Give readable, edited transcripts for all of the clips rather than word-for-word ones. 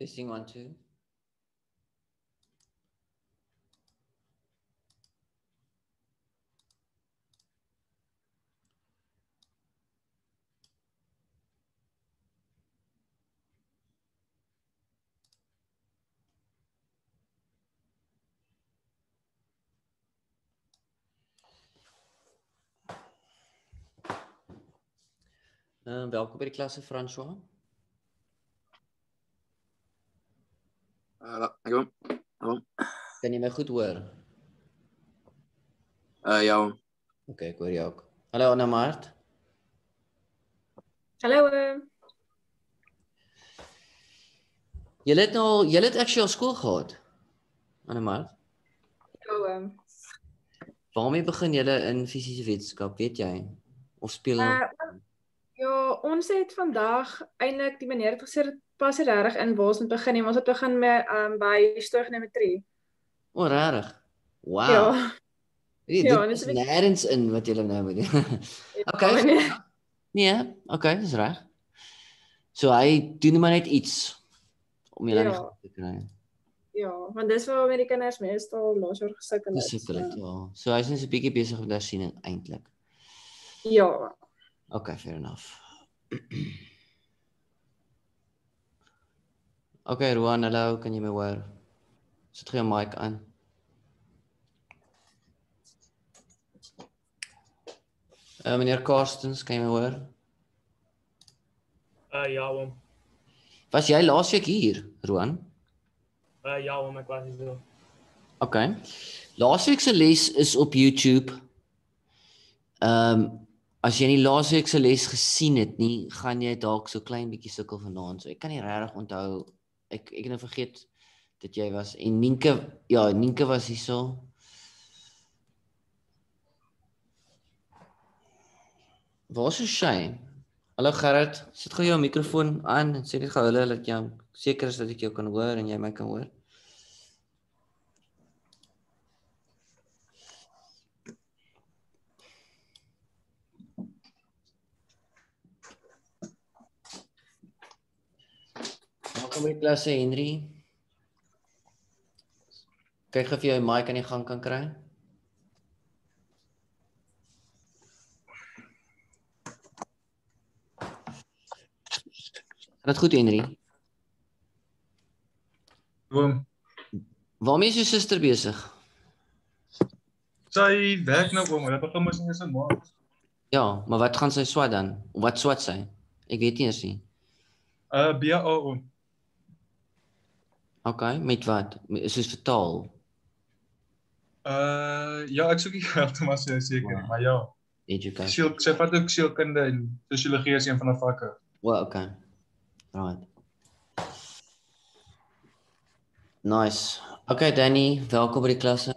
Testing 1, 2. Welkom by die klasse, François. Hallo. Kan jy my goed hoor? Ja. Oké, ek hoor jou ook. Hallo Anna Mart. Hallo. Julle het actually al skool gehad, Anna Mart. Ja, Waarmee begin julle in fisiese wetenskap, weet jy? Of speel? ja, ons het vandag eintlik die meneer het gesê dit pas regtig in waar ons moet begin nie. Ons het begin met by stoichiometrie. O, regtig? Wow. Ja. Dit Ja, is nêrens in wat julle nou moet doen. Okay. Nee, okay, dis reg. So hy doen maar net iets om julle aan die gang te kry. Ja, want dis waar met die kinders meestal laasjaar gesukkel het. Ja. So hy's net 'n bietjie besig met hersiening eintlik. Ja. Okay, fair enough. Okay, Roan, hallo, kan jy my hoor? Sit jy jou mic aan? Meneer Karstens, kan jy my hoor? Ja, oom. Was jy laasweek hier, Roan? Ja, oom, ek was hier. Okay. Laasweek se les is op YouTube. As jy nie laasweek se les gesien het nie, gaan jy dalk so klein bietjie sukkel vanaand. So ek kan nie regtig onthou. Ek het nou vergeet dat jy was en Nienke was hierso. Waar is Shane? Hallo Gerrit, sit gou jou mikrofoon aan en sê net gou hulle dat jy seker is dat ek jou kan hoor en jy my kan hoor. Welkom by die klasse, Henry. Kyk of jy jou mic aan die gang kan kry. Gaat goed, Henry? Oom. Waarmee is jou suster besig? Sy werk nou oom, hulle begin mos in Maart. Ja, maar wat gaan sy swat dan? Wat swat sy? Ek weet nie eers nie. BA oom. Okay, met wat? Is dit vertaal? Ja, ek soek nie heeltemal seker nie, maar ja. Education. Sy vat ook sielkunde en sosiologie is een van haar vakke. Okay. Right. Nice. Okay, Danny, welkom by die klasse.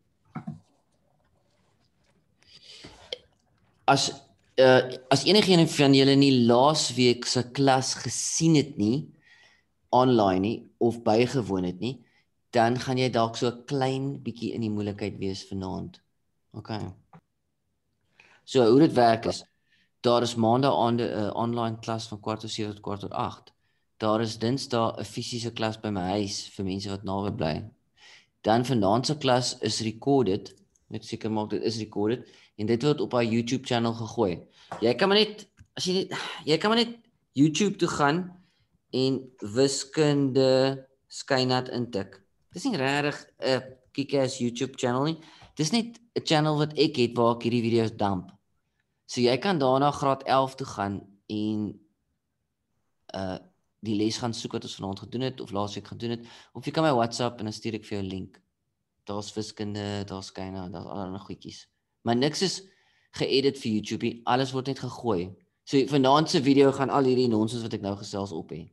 As enigeen van julle nie laasweek se klas gesien het nie, online nie, of bygewoon het nie, dan gaan jy dalk so 'n klein bietjie in die moeilikheid wees vanaand. Okay. So hoe dit werk is, daar is maandaande 'n online klas van 7:15 tot 7:15. Daar is Dinsdae 'n fisiese klas by my huis vir mense wat naby bly. Dan vanaand se klas is recorded, net seker maak dit is recorded en dit word op haar YouTube channel gegooi. Jy kan maar net YouTube toe gaan en wiskunde skynat intik. Dis nie regtig 'n kick-ass YouTube channel nie. Dis net 'n channel wat ek het waar ek hierdie video's dump. So jy kan daarna graad 11 toe gaan en die les gaan soek wat ons vanaand gedoen het of laasweek gedoen het, of jy kan my WhatsApp en dan stuur ek vir jou 'n link. Daar's wiskunde, daar's skynat, daar's allerlei goedjies. Maar niks is geëdit vir YouTube nie. Alles word net gegooi. So vanaand se video gaan al hierdie nonsens wat ek nou gesels op hê.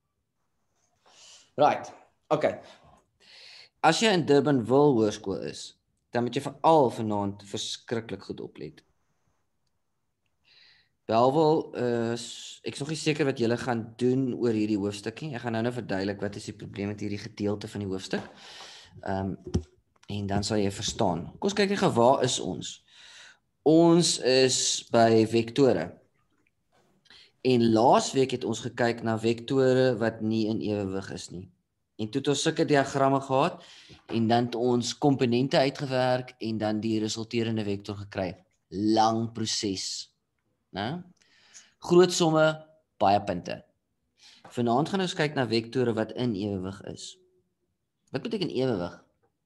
Right. Okay. As jy in Durbanville Hoërskool is, dan moet jy veral vanaand verskriklik goed oplet. Bellville ek is nog nie seker wat julle gaan doen oor hierdie hoofstuk nie. Ek gaan nou verduidelik wat is die probleem met hierdie gedeelte van die hoofstuk. En dan sal jy verstaan. Kom ons kyk net gou, waar is ons? Ons is by vektore. En laasweek het ons gekyk na vektore wat nie in ewewig is nie. En toe het ons sulke diagramme gehad en dan het ons komponente uitgewerk en dan die resulterende vektor gekry. Lang proses, né? Groot somme, baie punte. Vanaand gaan ons kyk na vektore wat in ewewig is. Wat beteken ewewig?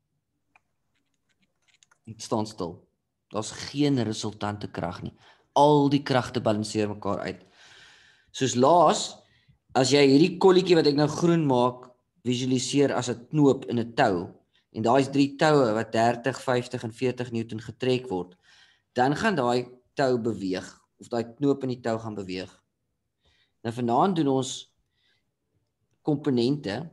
Dit staan stil. Daar's geen resultante krag nie. Al die kragte balanseer mekaar uit. Soos laas, as jy hierdie kolletjie wat ek nou groen maak, visualiseer as 'n knoop in 'n tou, en daai is 3 toue wat 30, 50 en 40 Newton getrek word, dan gaan daai tou beweeg, of daai knoop in die tou gaan beweeg. Nou vanaand doen ons komponente,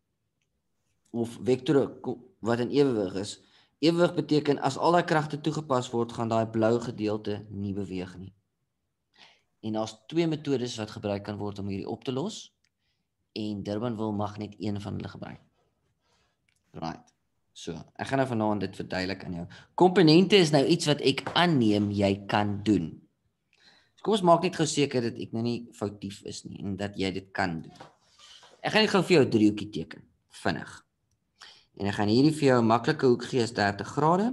of vektore wat in ewewig is. Ewewig beteken as al daai kragte toegepas word, gaan daai blou gedeelte nie beweeg nie. En daar's 2 metodes wat gebruik kan word om hierdie op te los, en Durban wil mag net een van hulle gebruik. Right. So, ek gaan nou vanaand dit verduidelik aan jou. Komponente is nou iets wat ek aanneem jy kan doen. So kom ons maak net gou seker dat ek nou nie foutief is nie en dat jy dit kan doen. Ek gaan net gou vir jou 'n driehoekie teken, vinnig. En ek gaan hierdie vir jou 'n maklike hoek gee as 30 grade.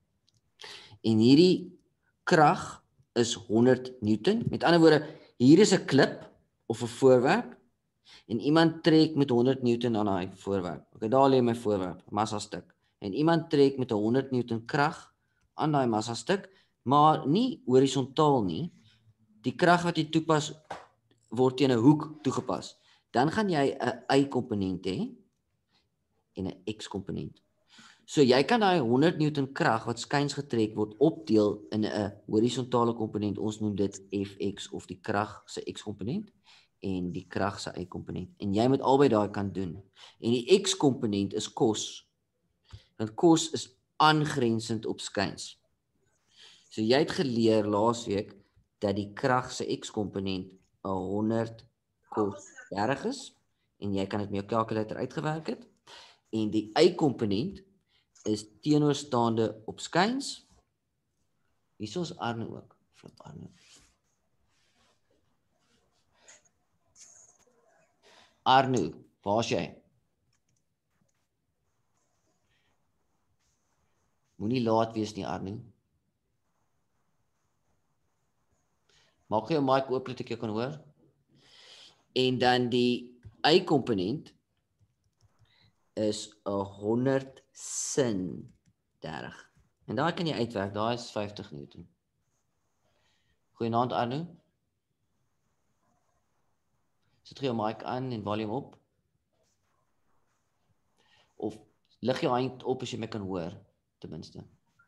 En hierdie krag is 100 Newton. Met ander woorde, hier is 'n klip of 'n voorwerp en iemand trek met 100 Newton aan daai voorwerp. Okay, daar lê my voorwerp, massa stuk. En iemand trek met 'n 100 Newton krag aan daai massa stuk, maar nie horisontaal nie. Die krag wat jy toepas word teen 'n hoek toegepas. Dan gaan jy 'n y-komponent hê en 'n x-komponent. So jy kan daai 100 Newton krag wat skuins getrek word opdeel in 'n horisontale komponent. Ons noem dit Fx of die krag se x-komponent en die krag se y-komponent. En jy moet albei daai kan doen. En die x-komponent is kos. Want kos is aangrensend op skuins. So jy het geleer laasweek dat die krag se x-komponent 100 kos 30 is en jy kan dit met jou kalkulator uitgewerk het. En die y-komponent is teenoorstaande op skuins. Hierso is Arno ook. Flip Arno. Arno, waar's jy? Moenie laat wees nie, Arno. Maak jou mic oop dat ek jou kan hoor. En dan die y-komponent is 100 sin 30. En daar kan jy uitwerk, daar is 50 Newton. Goeienaand Arno. Sit jou mic aan en volume op. Of lig jou hand op as jy my kan hoor, ten minste.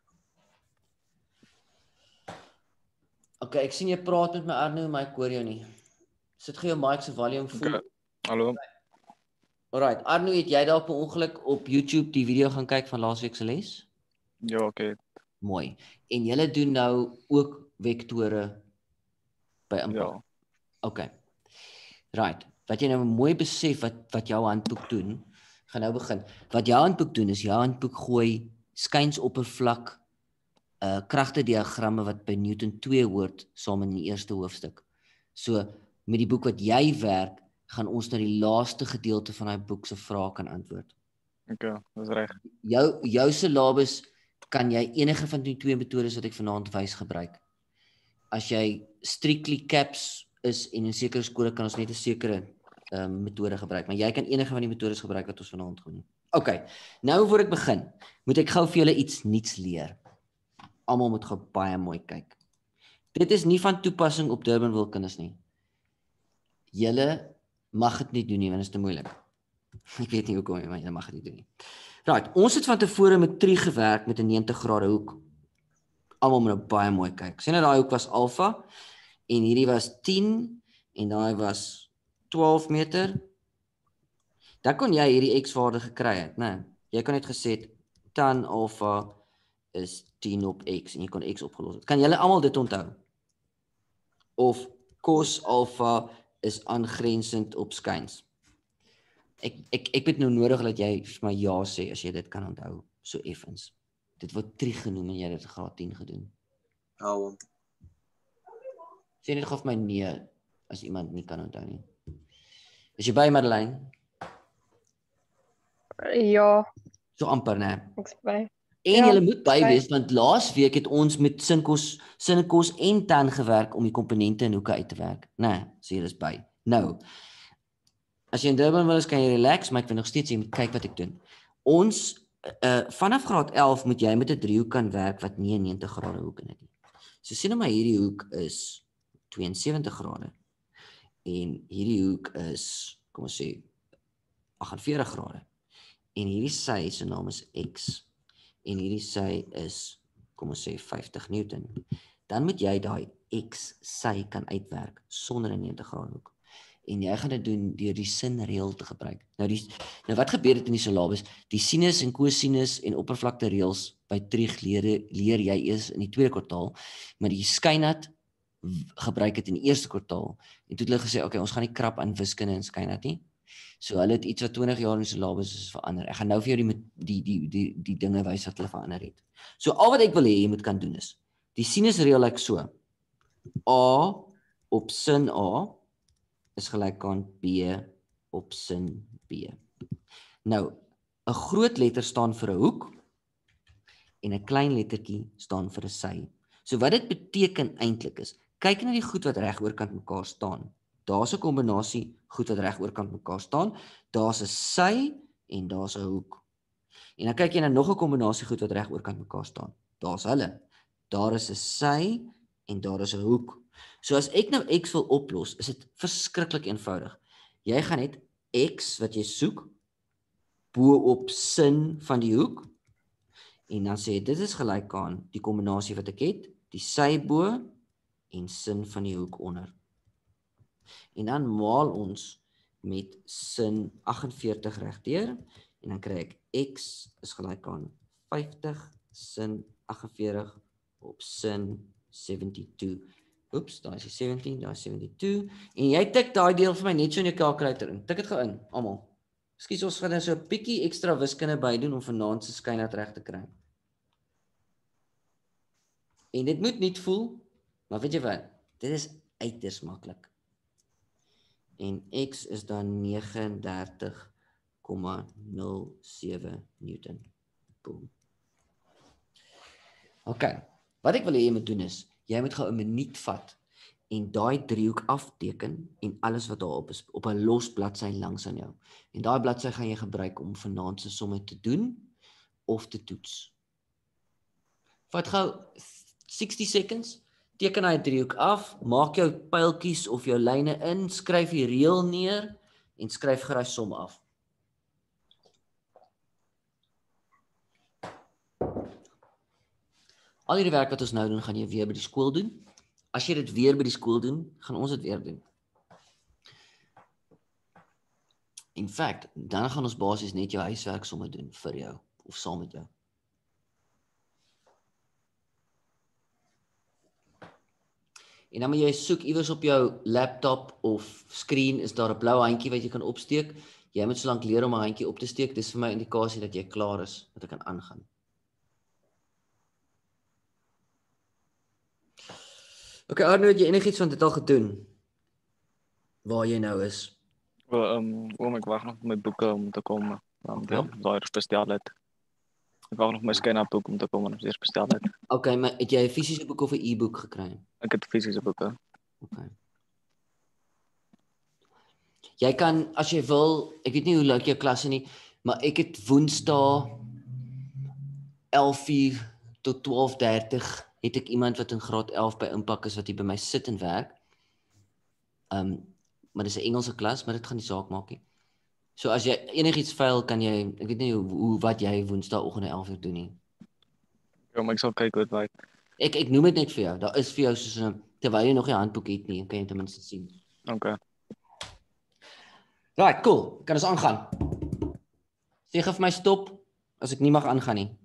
Okay, ek sien jy praat met my Arno, maar ek hoor jou nie. Sit jou mic se volume vol. Okay. Hallo. Alright, Arno, het jy dalk per ongeluk op YouTube die video gaan kyk van laasweek se les? Ja, okay. Mooi. En julle doen nou ook vektore by impak. Ja. Okay. Right. Wat jy nou mooi besef wat jou handboek doen, gaan nou begin. Wat jou handboek doen is jou handboek gooi skynsoppervlak kragtediagramme wat by Newton 2 hoort saam in die eerste hoofstuk. So met die boek wat jy werk, gaan ons na die laaste gedeelte van daai boek se vrae kan antwoord. Okay, dis reg. Jou syllabus kan jy enige van die 2 metodes wat ek vanaand wys gebruik. As jy strictly caps is en in sekere skole kan ons net 'n sekere metode gebruik, maar jy kan enige van die metodes gebruik wat ons vanaand gaan doen. Okay, nou voor ek begin, moet ek gou vir julle iets nuuts leer. Almal moet gou baie mooi kyk. Dit is nie van toepassing op Durban Wilkinders nie. Julle mag dit nie doen nie, want dit is te moeilik. Ek weet nie hoekom nie, maar julle mag dit nie doen nie. Right, ons het van tevore met trie gewerk met 'n 90 grade hoek. Almal moet nou baie mooi kyk. Sien nou daai hoek was alfa en hierdie was 10 en daai was 12 meter. Dan kon jy hierdie x-waarde gekry het, né? Jy kon net gesê het tan alfa is 10 op x en jy kon x opgelos het. Kan julle almal dit onthou? Of cos alfa is aangrensend op skuins. Ek het nou nodig dat jy vir my ja sê as jy dit kan onthou, so effens. Dit word trig genoem en jy het dit graad 10 gedoen. Hou hom. Sê net gou vir my nee, as iemand nie kan onthou nie. Is jy by, Madeleine? Ja, So amper, né? ek's by. En Ja, julle moet by by. wees, want laasweek het ons met sinnekos en tan gewerk om die komponente en hoeke uit te werk. Nee, so julle is by. Nou, as jy in Durban wil is, kan jy relax, maar ek wil nog steeds jy moet kyk wat ek doen. Ons, vanaf graad 11 moet jy met 'n driehoek kan werk wat nie 'n 90 grade hoek in het nie. So sien nou maar hierdie hoek is 72 grade en hierdie hoek is, kom ons sê, 48 grade. En hierdie sy se naam is X en hierdie sy is, kom ons sê, 50 Newton. Dan moet jy daai X sy kan uitwerk sonder 'n 90 grade hoek. En jy gaan dit doen deur die sinreël te gebruik. Nou wat gebeur dit in die syllabus? Die sinus en cosinus en oppervlakte reëls by trig leer jy eers in die tweede kwartaal, maar die skynat gebruik dit in die eerste kwartaal. En toe het hulle gesê, okay, ons gaan nie krap aan wiskunde en skynat nie. So hulle het iets wat 20 jaar in die syllabus is verander. Ek gaan nou vir jou die dinge wys wat hulle verander het. So al wat ek wil hê jy moet kan doen is, die sinusreël lyk so. A op sin A is gelyk aan B op sin B. Nou, 'n groot letter staan vir 'n hoek en 'n klein lettertjie staan vir 'n sy. So wat dit beteken eintlik is, kyk na die goed wat reg oorkant mekaar staan. Daar's 'n kombinasie goed wat reg oorkant mekaar staan, daar's 'n sy en daar's 'n hoek. En dan kyk jy na nog 'n kombinasie goed wat reg oorkant mekaar staan. Daar's hulle. Daar is 'n sy en daar is 'n hoek. So as ek nou X wil oplos, is dit verskriklik eenvoudig. Jy gaan net X wat jy soek, bo op sin van die hoek, en dan sê jy, dit is gelyk aan die kombinasie wat ek het, die sy bo en sin van die hoek onder. En dan maal ons met sin 48 regdeur, en dan kry ek X is gelyk aan 50 sin 48 op sin 72. Oeps, daar is die 17, daar is 72. En jy tik daai deel vir my net so in jou kalkulator in. Tik dit gou in, almal. Ekskuus, ons gaan nou so 'n bietjie ekstra wiskunde by doen om vanaand se skynat reg te kry. En dit moet nie voel, maar weet jy wat? Dit is uiters maklik. En X is dan 39,07 Newton. Boom. Okay, wat ek wil hê jy moet doen is, jy moet gou 'n minuut vat en daai driehoek afteken en alles wat daarop is, op 'n los bladsy langs aan jou. En daai bladsy gaan jy gebruik om vanaand se somme te doen of te toets. Vat gou 60 seconds, teken daai driehoek af, maak jou pyltjies of jou lyne in, skryf die reël neer en skryf gou daai som af. Al hierdie werk wat ons nou doen, gaan jy weer by die skool doen. As jy dit weer by die skool doen, gaan ons dit weer doen. In fact, dan gaan ons basies net jou huiswerk somme doen vir jou, of saam met jou. En dan moet jy soek iewers op jou laptop of skerm, is daar 'n blou handjie wat jy kan opsteek. Jy moet solank leer om 'n handjie op te steek, dis vir my 'n indikasie dat jy klaar is, dat ek kan aangaan. Okay, Arno, het jy enigiets van dit al gedoen? Waar jy nou is? Ek wag nog op my boeke om te kom. Ja. Daai spesiaal het. Ek wag nog my skynapboek om te kom en ons eers bestel het. Okay, maar het jy 'n fisiese boek of 'n e-boek gekry? Ek het fisiese boeke. Okay. Jy kan, as jy wil, ek weet nie hoe lyk jou klasse nie, maar ek het Woensdae 11:00 tot 12:30 het ek iemand wat in graad 11 by Impak is wat hier by my sit en werk. Maar dis 'n Engelse klas, maar dit gaan nie saak maak nie. So as jy enigiets faal, kan jy, ek weet nie wat jy Woensdaeoggend 11:00 doen nie. Ja, maar ek sal kyk hoe dit werk. Ek noem dit net vir jou. Daar is vir jou soos 'n, terwyl jy nog nie handboek het nie, kan jy ten minste sien. Okay. Right, cool. Kan ons aangaan? Sê gou vir my stop as ek nie mag aangaan nie.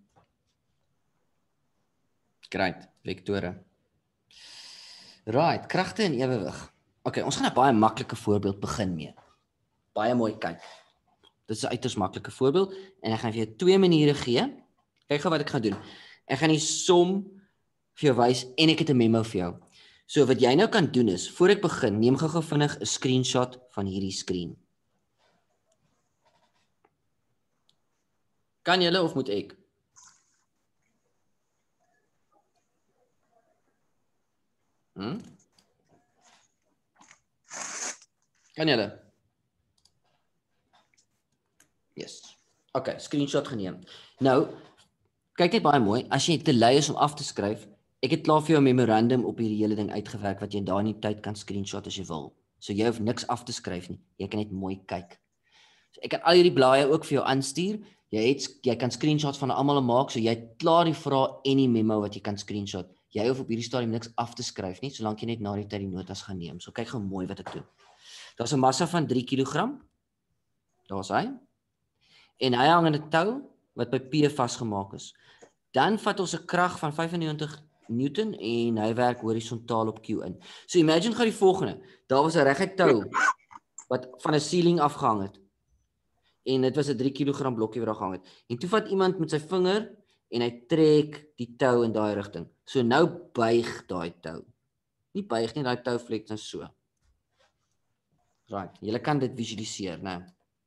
Great, Victoria. Right, kragte en ewewig. Okay, ons gaan 'n baie maklike voorbeeld begin mee. Baie mooi kyk. Dit is 'n uiters maklike voorbeeld en ek gaan vir jou twee maniere gee. Kyk gou wat ek gaan doen. Ek gaan die som vir jou wys en ek het 'n memo vir jou. So wat jy nou kan doen is, voor ek begin, neem gou vinnig 'n screenshot van hierdie skerm. Kan julle of moet ek? Kan julle? Yes. Okay, screenshot geneem. Nou, kyk net baie mooi, as jy te lui is om af te skryf, ek het klaar vir jou 'n memorandum op hierdie hele ding uitgewerk wat jy in daardie tyd kan screenshot as jy wil. So jy hoef niks af te skryf nie. Jy kan net mooi kyk. So ek kan al hierdie blaaie ook vir jou aanstuur. Jy kan screenshots van almal maak, so jy het klaar die vrae en die memo wat jy kan screenshot. Jy hoef op hierdie stadium niks af te skryf nie, solank jy net na die tyd die notas gaan neem. So kyk gou mooi wat ek doen. Daar's 'n massa van 3 kg. Daar's hy. En hy hang in 'n tou wat by P vasgemaak is. Dan vat ons 'n krag van 95 Newton en hy werk horisontaal op Q in. So imagine gou die volgende. Daar was 'n reguit tou wat van 'n ceiling afgehang het. En dit was 'n 3 kg blokkie wat daar gehang het. En toe vat iemand met sy vinger en hy trek die tou in daai rigting. So nou buig daai tou. Nie buig nie, daai tou vlek nou so. Right, julle kan dit visualiseer, né?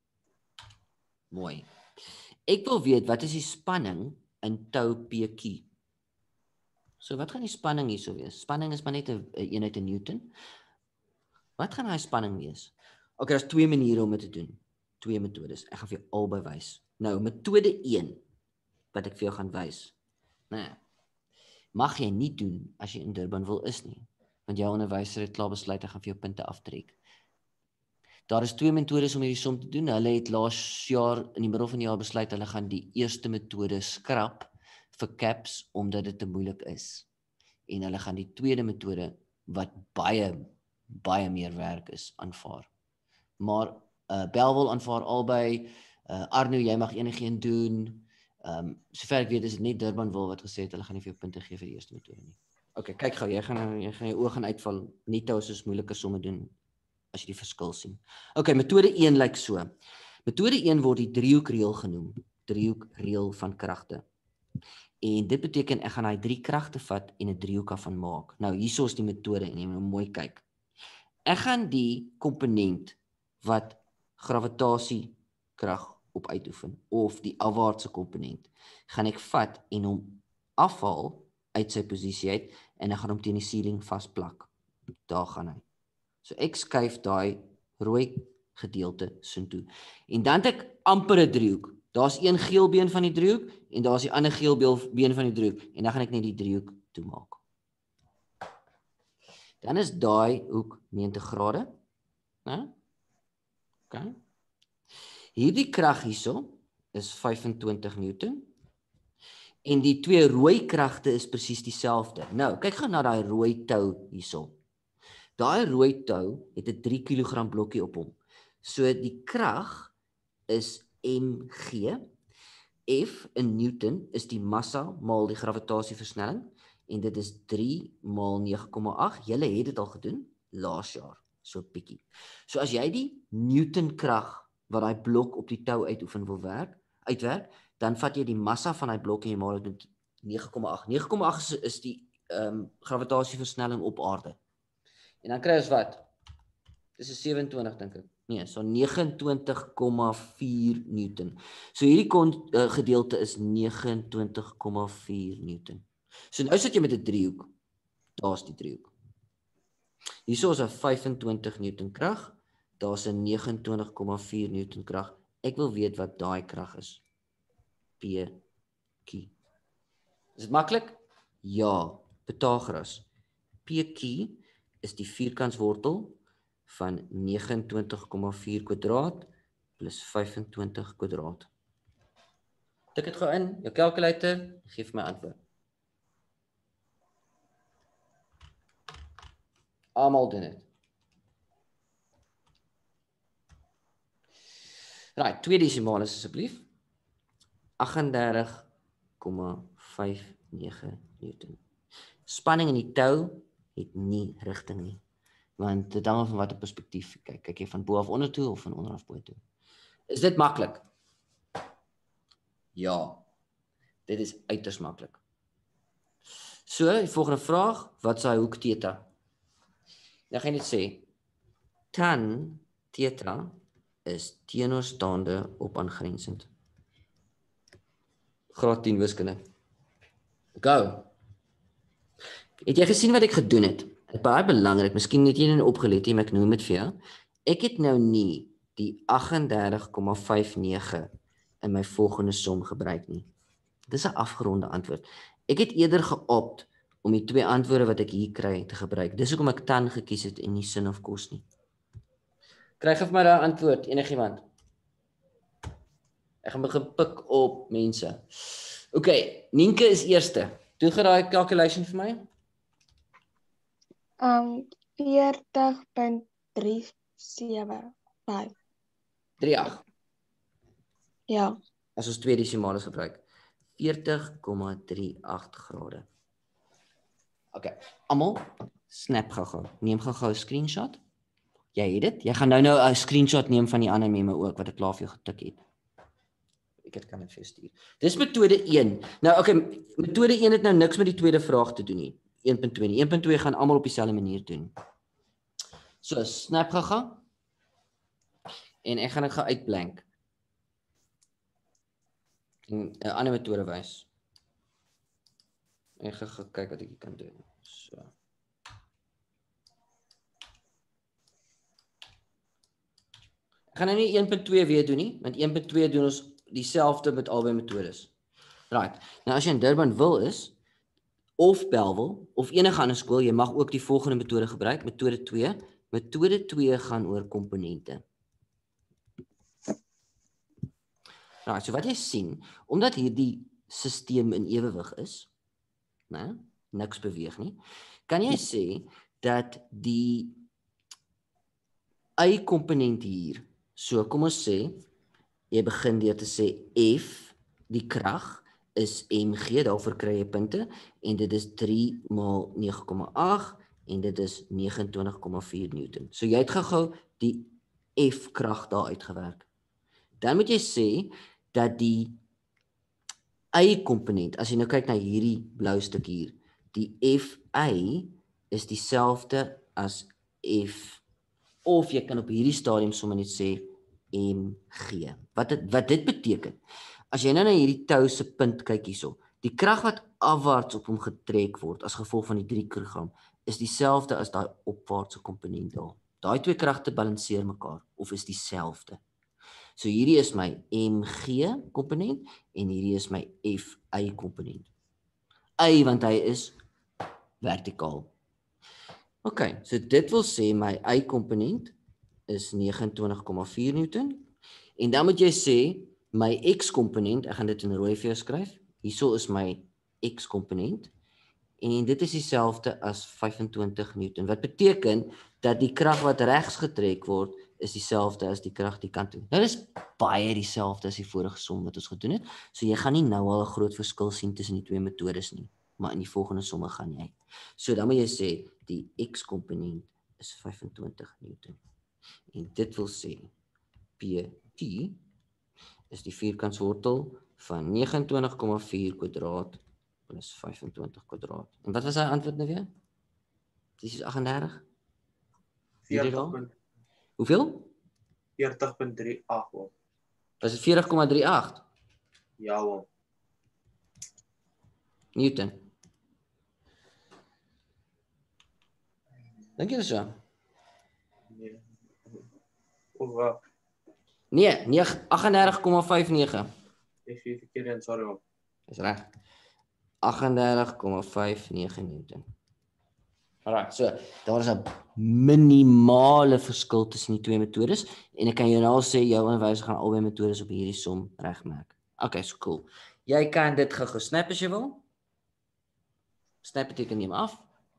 Mooi. Ek wil weet wat is die spanning in tou PQ? So wat gaan die spanning hierso wees? Spanning is maar net 'n eenheid in Newton. Wat gaan daai spanning wees? Okay, daar's 2 maniere om dit te doen. 2 metodes. Ek gaan vir jou albei wys. Nou, metode 1 wat ek vir jou gaan wys. Nee. Mag jy nie doen as jy in Durbanville is nie, want jou onderwyser het klaar besluit hy gaan vir jou punte aftrek. Daar is 2 metodes om hierdie som te doen. Hulle het laas jaar in die middel van die jaar besluit hulle gaan die eerste metode skrap vir CAPS omdat dit te moeilik is. En hulle gaan die tweede metode wat baie meer werk is aanvaar. Maar Bellville aanvaar albei. Arno, jy mag enigeen doen. Sover ek weet is dit net Durbanville wat gesê het hulle gaan nie vir jou punte gee vir die eerste metode nie. Okay, kyk gou, jy gaan jou oë gaan uitval. Nie tou soos moeilike somme doen as jy die verskil sien. Okay, metode 1 lyk so. Metode 1 word die driehoekreël genoem. Driehoekreël van kragte. En dit beteken ek gaan daai 3 kragte vat en 'n driehoek daarvan maak. Nou hierso is die metode en jy moet mooi kyk. Ek gaan die komponent wat gravitasiekrag op uitoefen of die afwaartse komponent gaan ek vat en hom afhaal uit sy posisie uit en ek gaan hom teen die ceiling vasplak. Daar gaan hy. So ek skuif daai rooi gedeelte soontoe. En dan het ek amper 'n driehoek. Daar's een geel been van die driehoek en daar's die ander geel been van die driehoek en dan gaan ek net die driehoek toemaak. Dan is daai hoek 90 grade, né? Okay. Hierdie krag hierso is 25 Newton. En die 2 rooi kragte is presies dieselfde. Nou, kyk gou na daai rooi tou hierso. Daai rooi tou het 'n 3 kg blokkie op hom. So die krag is mg. F in Newton is die massa maal die gravitasieversnelling en dit is 3 maal 9,8. Julle het dit al gedoen laas jaar, so bietjie. So as jy die Newton krag wat daai blok op die tou uitoefen wil uitwerk, dan vat jy die massa van daai blok en jy maal dit met 9,8. 9,8 is die gravitasieversnelling op aarde. En dan kry ons wat? Dis 'n 27 dink ek. Nee, so 29,4 Newton. So hierdie gedeelte is 29,4 Newton. So nou sit jy met 'n driehoek. Daar's die driehoek. Hierso is 'n 25 Newton krag. Daar's 'n 29,4 Newton krag. Ek wil weet wat daai krag is. PQ. Is dit maklik? Ja, Pythagoras. PQ is die vierkantswortel van 29,4 kwadraat plus 25 kwadraat. Tik dit gou in, jou kalkulator, gee vir my antwoord. Almal doen dit. Right, 2 desimale asseblief. 38,59 Newton. Spanning in die tou het nie rigting nie. Want dit hang af van watter perspektief kyk. Kyk jy van bo af onder toe of van onder af bo toe? Is dit maklik? Ja. Dit is uiters maklik. So, die volgende vraag, wat is daai hoek theta? Dan gaan jy net sê, tan theta is teenoorstaande op aangrensend. Graad 10 wiskunde. Go. Het jy gesien wat ek gedoen het? Dit is baie belangrik, miskien het jy nie opgelet nie, maar ek noem dit vir jou. Ek het nou nie die 38,59 in my volgende som gebruik nie. Dit is 'n afgeronde antwoord. Ek het eerder geopt om die twee antwoorde wat ek hier kry te gebruik. Dis hoekom ek tan gekies het en nie sin of kos nie. Kry gee vir my daai antwoord, enigiemand. Ek gaan begin pik op mense. OK, Nienke is eerste. Doen gou daai calculation vir my. 40.375. 38. Ja. As ons twee desimale gebruik. 40,38 grade. OK, almal snap gou. Neem gou 'n screenshot. Jy het dit. Jy gaan nou 'n screenshot neem van die ander meme ook wat ek klaar vir jou getik het. Ek kan dit vir jou stuur. Dis metode 1. Nou OK, metode 1 het nou niks met die tweede vraag te doen nie. 1.2 nie. 1.2 gaan almal op dieselfde manier doen. So, snap gou. En ek gaan dit gou uitblank. En 'n ander metode wys. Ek gaan kyk wat ek kan doen. So. Ek gaan nou nie 1.2 weer doen nie, want 1.2 doen ons dieselfde met albei metodes. Right. Nou as jy in Durban wil is, of Bellville, of enige ander skool, jy mag ook die volgende metode gebruik, metode 2. Metode 2 gaan oor komponente. Nou, so wat jy sien, omdat hierdie stelsel in ewewig is, né, niks beweeg nie, kan jy sê dat die y-komponent hier, so kom ons sê, jy begin deur te sê F, die krag, is mg, daarvoor kry jy punte, en dit is 3 maal 9,8, en dit is 29,4 Newton. So jy het gou die F krag daar uitgewerk. Dan moet jy sê, dat die y-komponent, as jy nou kyk na hierdie blou stuk hier, die Fi is dieselfde as F, of jy kan op hierdie stadium sommer net sê mg. Wat dit beteken, as jy nou na hierdie tou se punt kyk hierso, die krag wat afwaarts op hom getrek word as gevolg van die 3 kg, is dieselfde as daai opwaartse komponent daar. Daai twee kragte balanseer mekaar, of is dieselfde. So hierdie is my mg komponent en hierdie is my Fi komponent. Want hy is vertikaal. OK, so dit wil sê my y komponent is 29,4 Newton en dan moet jy sê my x komponent, ek gaan dit in rooi vir jou skryf. Hierso is my x komponent en dit is dieselfde as 25 Newton. Wat beteken dat die krag wat regs getrek word is dieselfde as die krag die kant toe. Nou dis baie dieselfde as die vorige som wat ons gedoen het. So jy gaan nie nou al 'n groot verskil sien tussen die twee metodes nie, maar in die volgende somme gaan jy. So dan moet jy sê die x komponent is 25 Newton. En dit wil sê Pt is die vierkantswortel van 29,4 kwadraat plus 25 kwadraat. En wat was hy antwoord nou weer? Dis 38? 40. Hoeveel? 40.38 oom. Was dit 40,38 Ja oom. Newton? Dink jy dis so? Nee. Of wat? Nee, 38,59. Ek sê verkeerd en sorry oom. Dis reg. 38,59 Newton. Alright, so daar is 'n minimale verskil tussen die twee metodes en ek kan jou nou al sê jou onderwyser gaan albei metodes op hierdie som regmaak. Okay, so cool. Jy kan dit gou snap as jy wil. Snap beteken neem af.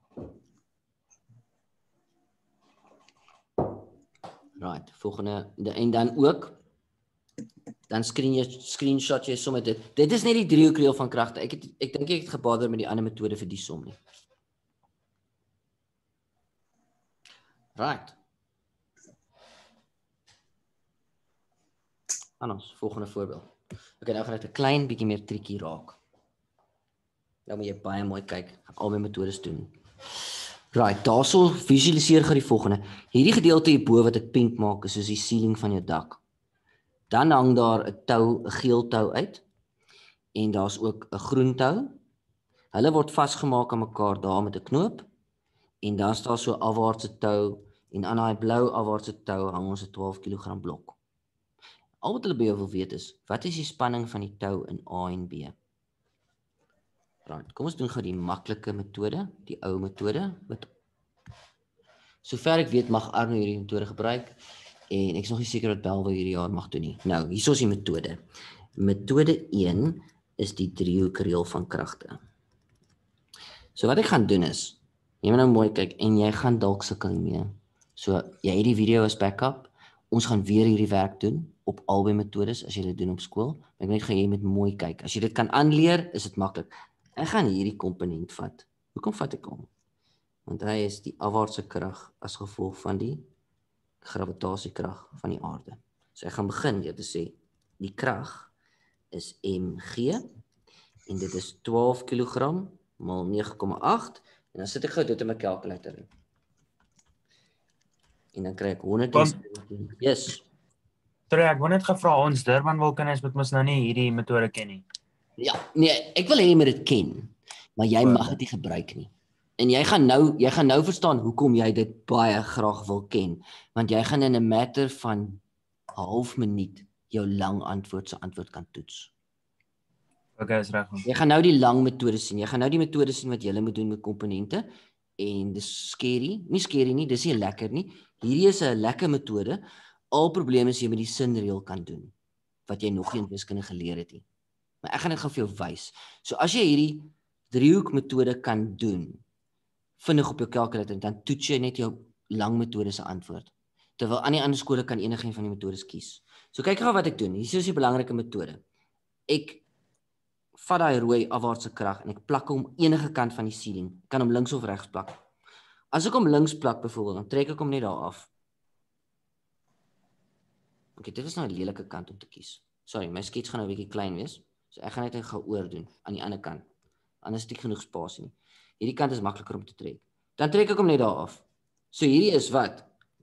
Right, volgende en dan ook dan screenshot jy sommer dit. Dit is net die driehoekreël van kragte. Ek dink ek het gebader met die ander metode vir die som nie. Right. Anders, volgende voorbeeld. Okay, nou gaan dit 'n klein bietjie meer triekie raak. Nou moet jy baie mooi kyk, albei metodes doen. Right, daarso visualiseer gou die volgende. Hierdie gedeelte hierbo wat ek pink maak is soos die ceiling van jou dak. Dan hang daar 'n tou, 'n geel tou uit en daar's ook 'n groen tou. Hulle word vasgemaak aan mekaar daar met 'n knoop en dan staan so 'n afwaartse tou en aan daai blou afwaartse tou hang ons 'n 12 kg blok. Al wat hulle by jou wil weet is, wat is die spanning van die tou in A en B? Right, kom ons doen gou die maklike metode, die ou metode. Sover ek weet mag Arno hierdie metode gebruik en ek is nog nie seker wat Belwel hierdie jaar mag doen nie. Nou, hier is die metode. Metode 1 is die driehoekreël van kragte. So wat ek gaan doen is, jy moet nou mooi kyk en jy gaan dalk sukkel hiermee. So jy het die video as backup. Ons gaan weer hierdie werk doen op albei metodes as jy dit doen op skool. Ek net gaan jy met mooi kyk. As jy dit kan aanleer, is dit maklik. Ek gaan hierdie komponent vat. Hoekom vat ek hom? Want hy is die afwaartse krag as gevolg van die gravitasiekrag van die aarde. So ek gaan begin deur te sê die krag is mg en dit is 12 kg maal 9,8 en dan sit ek gou dit in my kalkulator in. En dan kry ek 117. Yes. Sorry, ek wou net gevra ons Durban wil kinders moet mos nou nie hierdie metode ken nie. Ja, nee, ek wil hê jy moet dit ken, maar jy mag dit nie gebruik nie. En jy gaan nou verstaan hoekom jy dit baie graag wil ken, want jy gaan in 'n matter van 'n half minuut jou lang antwoord se antwoord kan toets. Okay, is reg. Jy gaan nou die lang metode sien. Jy gaan nou die metode sien wat jy moet doen met komponente en dis scary. Nie scary nie, dis nie lekker nie. Hierdie is 'n lekker metode. Al probleme is jy met die sinreël kan doen wat jy nog nie in wiskunde geleer het nie. Maar ek gaan dit gou vir jou wys. So as jy hierdie driehoek metode kan doen, vinnig op jou kalkulator, dan toets jy net jou lang metode se antwoord. Terwyl aan die ander skole kan enige een van die metodes kies. So kyk gou wat ek doen. Hier is die belangrike metode. Ek vat daai rooi afwaartse krag en ek plak hom enige kant van die ceiling. Ek kan hom links of regs plak. As ek hom links plak byvoorbeeld, dan trek ek hom net daar af. Okay, dit is nou 'n lelike kant om te kies. Sorry, my skets gaan nou 'n bietjie klein wees. So ek gaan net gou oor doen aan die ander kant. Anders het ek genoeg spasie nie. Hierdie kant is makliker om te trek. Dan trek ek hom net daar af. So hierdie is wat?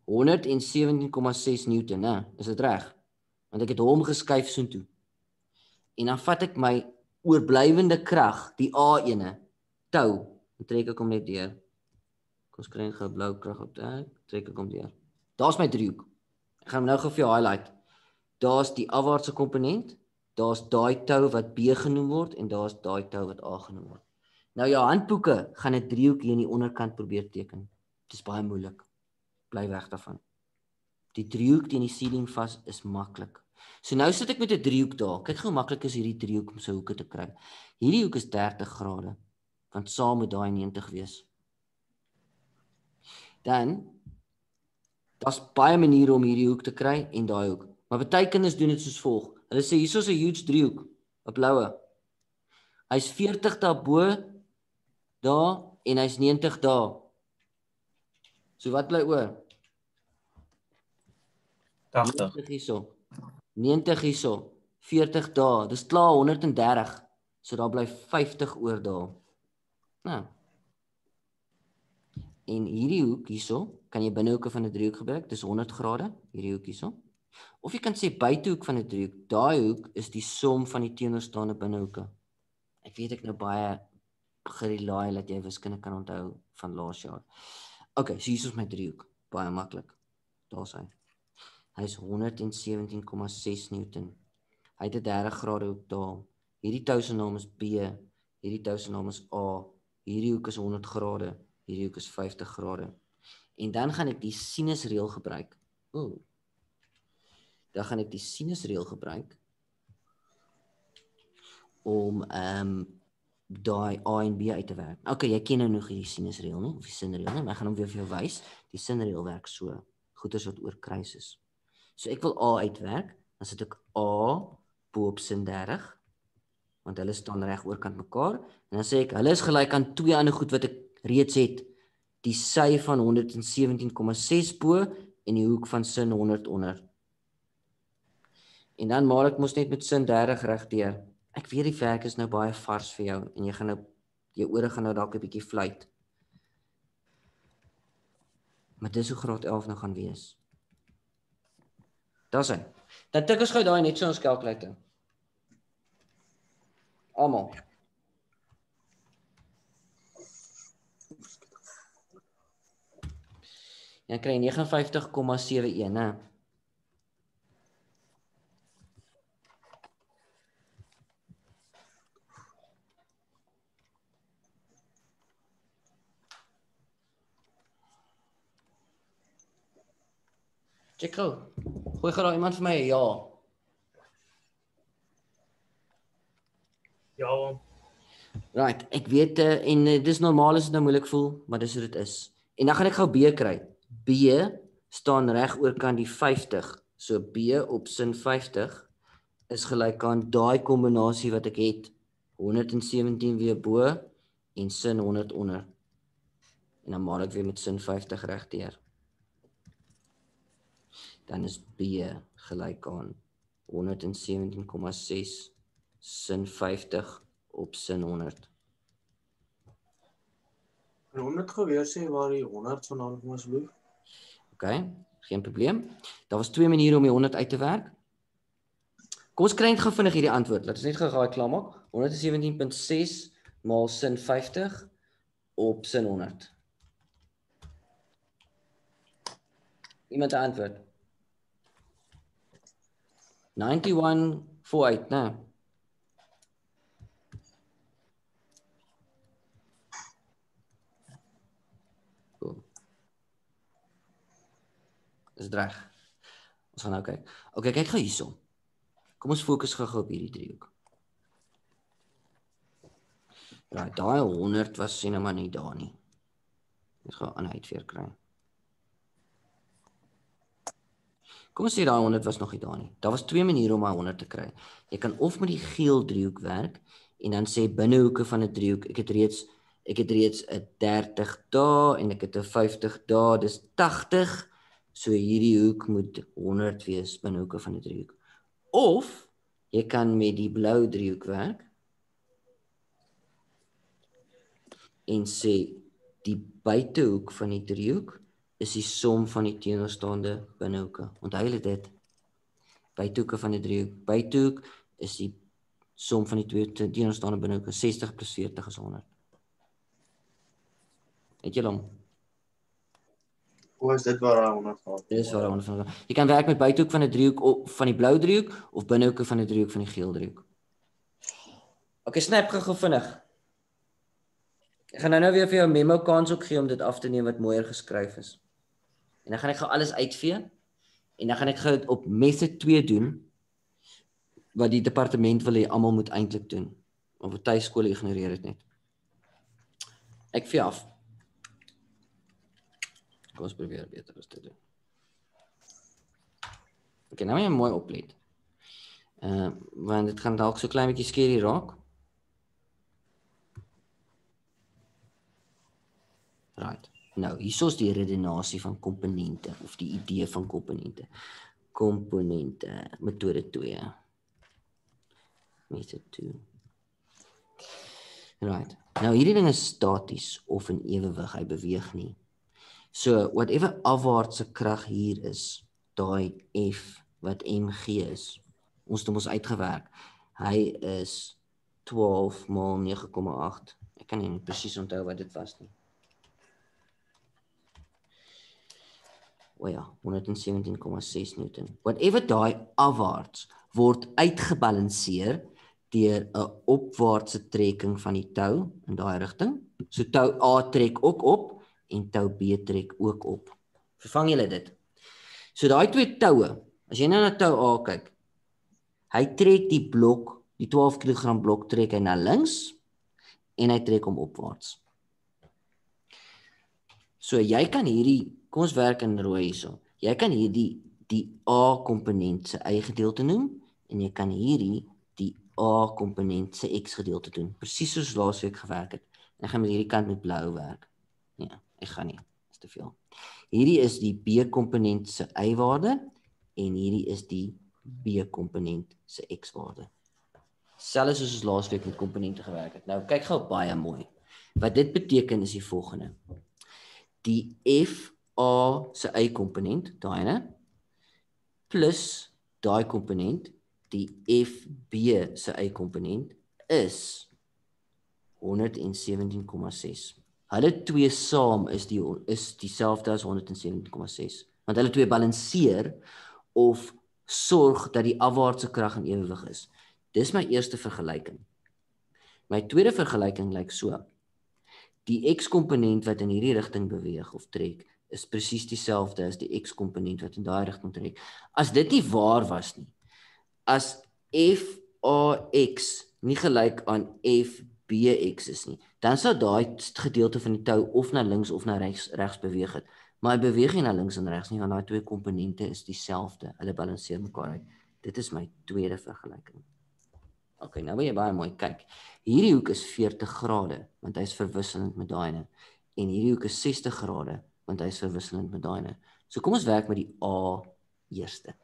117,6 Newton, né? Is dit reg? Want ek het hom geskuif soontoe. En dan vat ek my oorblywende krag, die A1, tou, en trek ek hom net deur. Kom ons kry 'n blou krag op dit, trek ek hom deur. Daar's my driehoek. Ek gaan hom nou gou vir jou highlight. Daar's die afwaartse komponent, daar's daai tou wat B genoem word en daar's daai tou wat A genoem word. Nou jou handboeke gaan 'n driehoek hier in die onderkant probeer teken. Dit is baie moeilik. Bly weg daarvan. Die driehoek teen die ceiling vas is maklik. So nou sit ek met 'n driehoek daar. Kyk hoe maklik is hierdie driehoek om sy hoeke te kry. Hierdie hoek is 30 grade, want saam moet daai 90 wees. Dan daar's baie maniere om hierdie hoek te kry en daai hoek. Maar baie kinders doen dit soos volg. Hulle sê hierso's 'n huge driehoek, 'n bloue. Hy's 40 daarbo daar en hy's 90 daar. So wat bly oor? 80. 90 hierso. 90 hierso. 40 daar. Dis klaar 130. So daar bly 50 oor daar. Nou. En hierdie hoek hierso, kan jy binnehoeke van 'n driehoek gebruik. Dis 100 grade, hierdie hoek hierso. Of jy kan sê buitehoek van 'n driehoek. Daai hoek is die som van die teenoorstaande binnehoeke. Ek weet ek nou baie gerelaai dat jy wiskunde kan onthou van laas jaar. Okay, so hier is my driehoek. Baie maklik. Daar's hy. Hy's 117,6 Newton. Hy het 'n 30 grade hoek daar. Hierdie tou se naam is B, hierdie tou se naam is A. Hierdie hoek is 100 grade, hierdie hoek is 50 grade. En dan gaan ek die sinusreël gebruik. Dan gaan ek die sinusreël gebruik om daai A en B uit te werk. Okay, jy ken nou nog hierdie sinusreël nie, of die sinreël nie, maar ek gaan hom weer vir jou wys. Die sinreël werk so, goeters wat oor kruis is. So ek wil A uitwerk, dan sit ek A bo op sin 30, want hulle staan reg oorkant mekaar, en dan sê ek, hulle is gelyk aan twee ander goed wat ek reeds het, die sy van 117,6 bo, en die hoek van sin 100 onder. En dan maak ek mos net met sin 30 regdeur. Ek weet die werk is nou baie vars vir jou, en jy gaan nou, jou ore gaan nou dalk 'n bietjie fluit. Maar dis hoe graad 11 nou gaan wees. Daar's hy. Dan tik ons gou daai net so ons kalkulator. Almal. Jy kry 59,71, né? Check gou. Gooi gou daar iemand vir my 'n ja. Ja, oom. Right, ek weet en dis normaal as dit nou moeilik voel, maar dis hoe dit is. En dan gaan ek gou B kry. B staan reg oorkant die 50. So B op sin 50 is gelyk aan daai kombinasie wat ek het. 117 weer bo en sin 100 onder. En dan maak ek weer met sin 50 regdeur. Dan is B gelyk aan 117,6 sin 50 op sin 100. En 100 geweer sê waar die 100 vandaan kom asseblief. OK, geen probleem. Daar was twee maniere om die 100 uit te werk. Kom ons kry net gou vinnig hierdie antwoord. Laat ons net gou daai klaarmaak. 117,6 maal sin 50 op sin 100. Iemand 'n antwoord? 91,48, né? Cool. Dis reg. Ons gaan nou kyk. OK, kyk gou hierso. Kom ons fokus gou op hierdie driehoek. Right, daai 100 was sien nou maar nie daar nie. Net gou aan uitveer kry. Kom ons sê daai 100 was nog nie daar nie. Daar was twee maniere om daai 100 te kry. Jy kan of met die geel driehoek werk en dan sê binnehoeke van 'n driehoek, ek het reeds 'n 30 daar en ek het 'n 50 daar, dis 80. So hierdie hoek moet 100 wees binnehoeke van 'n driehoek. Of jy kan met die blou driehoek werk en sê die buitehoek van die driehoek is die som van die teenoorstaande binnehoeke. Onthou julle dit? Buitehoeke van 'n driehoek. Buitehoek is die som van die twee teenoorstaande binnehoeke. 60 plus 40 is 100. Het julle hom? Hoe is dit waar hy 100 gaan? Dit is waar hy 100 gaan. Jy kan werk met buitehoek van 'n driehoek of van die blou driehoek of binnehoeke van 'n driehoek van die geel driehoek. OK, snap gou vinnig. Ek gaan nou weer vir jou 'n memo kans ook gee om dit af te neem wat mooier geskryf is. En dan gaan ek gou alles uitvee en dan gaan ek gou op method 2 doen wat die departement wil hê almal moet eintlik doen. Of party skole ignoreer dit net. Ek vee af. Kom ons probeer beter as dit doen. OK, nou moet jy mooi oplet. Want dit gaan dalk so klein bietjie skerry raak. Right. Nou, hierso is die redenasie van komponente of die idee van komponente. Komponente, metode 2. Method 2. Right. Nou hierdie ding is staties of in ewewig, hy beweeg nie. So whatever afwaartse krag hier is, daai F wat mg is, ons het hom uitgewerk. Hy is 12 maal 9,8. Ek kan nie presies onthou wat dit was nie. O ja, 117,6 Newton. Whatever daai afwaarts word uitgebalanseer deur 'n opwaartse trekking van die tou in daai rigting. So tou A trek ook op en tou B trek ook op. Vervang julle dit? So daai twee toue, as jy nou na tou A kyk, hy trek die blok, die 12 kg blok trek hy na links en hy trek hom opwaarts. So jy kan hierdie, kom ons werk in rooi hierso. Jy kan hierdie die A komponent se y gedeelte noem en jy kan hierdie die A komponent se x gedeelte doen. Presies soos laasweek gewerk het. En ek gaan met hierdie kant met blou werk. Nee, ek gaan nie. Dis te veel. Hierdie is die B komponent se y waarde en hierdie is die B komponent se x waarde. Selfs soos ons laasweek met komponente gewerk het. Nou kyk gou baie mooi. Wat dit beteken is die volgende. Die F A se y-komponent, daai ene, plus daai komponent, die FB se y-komponent, is 117,6. Hulle twee saam is dieselfde as 117,6. Want hulle twee balanseer of sorg dat die afwaartse krag in ewewig is. Dis my eerste vergelyking. My tweede vergelyking lyk so. Die x-komponent wat in hierdie rigting beweeg of trek, is presies dieselfde as die x-komponent wat in daai rigting trek. As dit nie waar was nie, as FAX nie gelyk aan FBX is nie, dan sou daai gedeelte van die tou of na links of na regs beweeg het. Maar hy beweeg nie na links en regs nie, want daai twee komponente is dieselfde. Hulle balanseer mekaar uit. Dit is my tweede vergelyking. Ok, nou wil jy baie mooi kyk. Hierdie hoek is 40 grade, want hy is verwisselend met daai ene. En hierdie hoek is 60 grade, want hy is verwisselend met daai ene. So kom ons werk met die A eerste.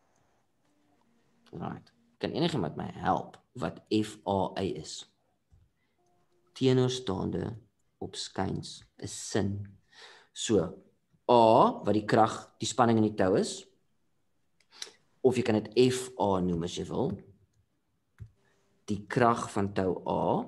Right. Kan enigiemand my help wat FAI is? Teenoorstaande op skyns is sin. So, A, wat die krag, die spanning in die tou is, of jy kan dit FA noem as jy wil, die krag van tou A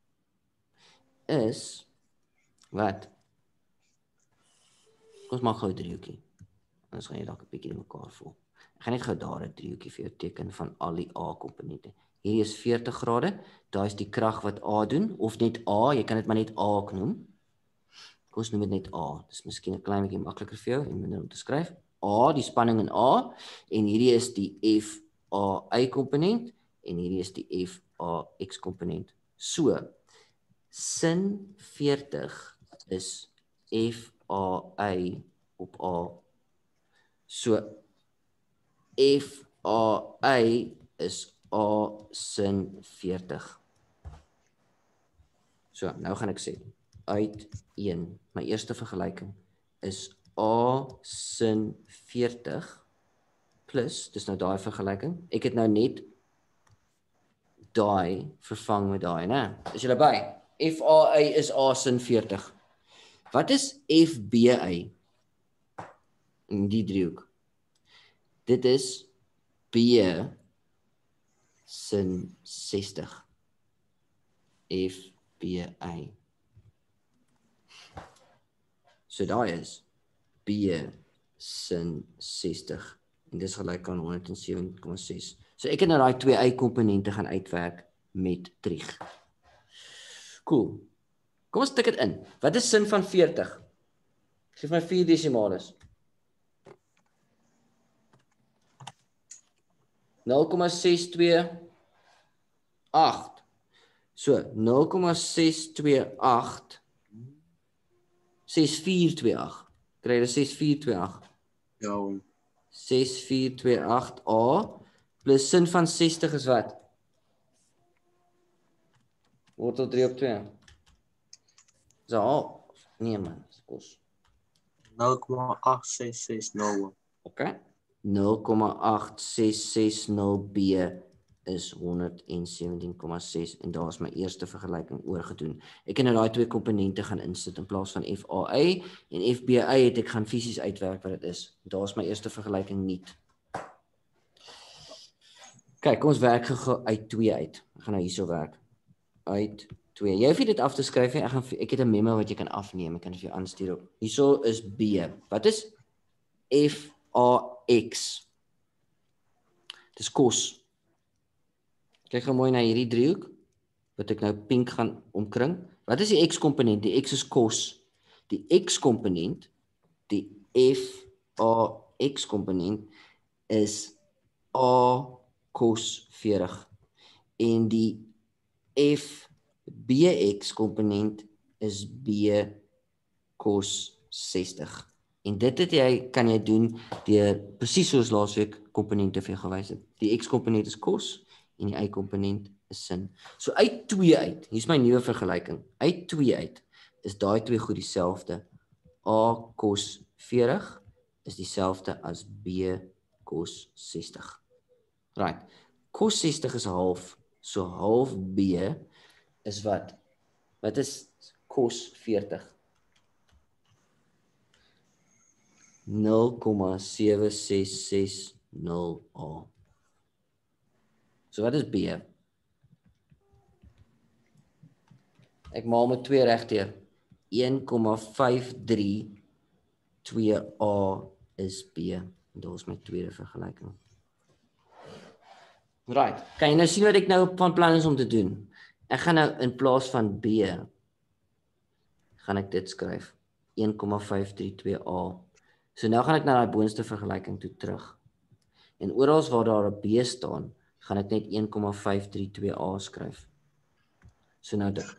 is, wat? Kom ons maak gou 'n driehoekie, anders gaan jy dalk 'n bietjie in mekaar voel. Ek gaan net gou daar 'n driehoekie vir jou teken van al die A-komponente. Hierdie is 40 grade, daar is die krag wat A doen, of net A, jy kan dit maar net A ook noem. Kom ons noem dit net A, dis miskien 'n klein bietjie makliker vir jou en minder om te skryf. A, die spanning in A, en hierdie is die FAI-komponent, en hierdie is die FAX-komponent. So, sin 40 is FAI op A. So, FAI is A sin 40. So, nou gaan ek sê, uit 1, my eerste vergelyking, is A sin 40 plus, dis nou daai vergelyking, ek het nou net daai vervang met daai, né? Is julle by? FAI is A sin 40. Wat is FBI? In die driehoek. Dit is B sin 60. FBI. So daai is B sin 60. En dis gelyk aan 107,6. So ek het nou daai twee y-komponente gaan uitwerk met trig. Cool. Kom ons tik dit in. Wat is sin van 40? Geef my 4 desimales. 0,628. So 0,628 6428. Kry jy 6428? Ja. 6428A plus sin van 60 is wat? Wortel 3 op 2. So, nee man, dis kos. 0,8660. Okay. 0,8660B is 117,6 en daar is my eerste vergelyking oorgedoen. Ek het nou daai twee komponente gaan insit in plaas van FAI en FBI het ek gaan fisies uitwerk wat dit is. Daar is my eerste vergelyking nie. Kyk, kom ons werk gou uit 2 uit. Ek gaan nou hierso werk. Uit 2. Jy hoef dit af te skryf, ek het 'n memo wat jy kan afneem, ek kan dit vir jou aanstuur op. Hierso is B. Wat is FAX? Dis kos. Kyk gou mooi na hierdie driehoek wat ek nou pink gaan omkring. Wat is die x-komponent? Die x is kos. Die x-komponent, die FAX-komponent is A cos 40 en die FBX-komponent is B cos 60. En dit kan jy doen deur presies soos laasweek komponente vir jou gewys het. Die x-komponent is kos en die y-komponent is sin. So uit 2 uit, hier's my nuwe vergelyking. Uit 2 uit is daai twee goed dieselfde. A cos 40 is dieselfde as B cos 60. Right. Cos 60 is half, so half B is wat? Wat is cos 40? 0,7660A. So wat is B? Ek maal met 2 regdeur. 1,532A is B. En dit is my tweede vergelyking. Right, kan jy nou sien wat ek nou van plan is om te doen? Ek gaan nou in plaas van B, gaan ek dit skryf. 1,532A. So nou gaan ek na die boonste vergelyking toe terug. En oral waar daar 'n B staan, gaan ek net 1,532A skryf. So nou dit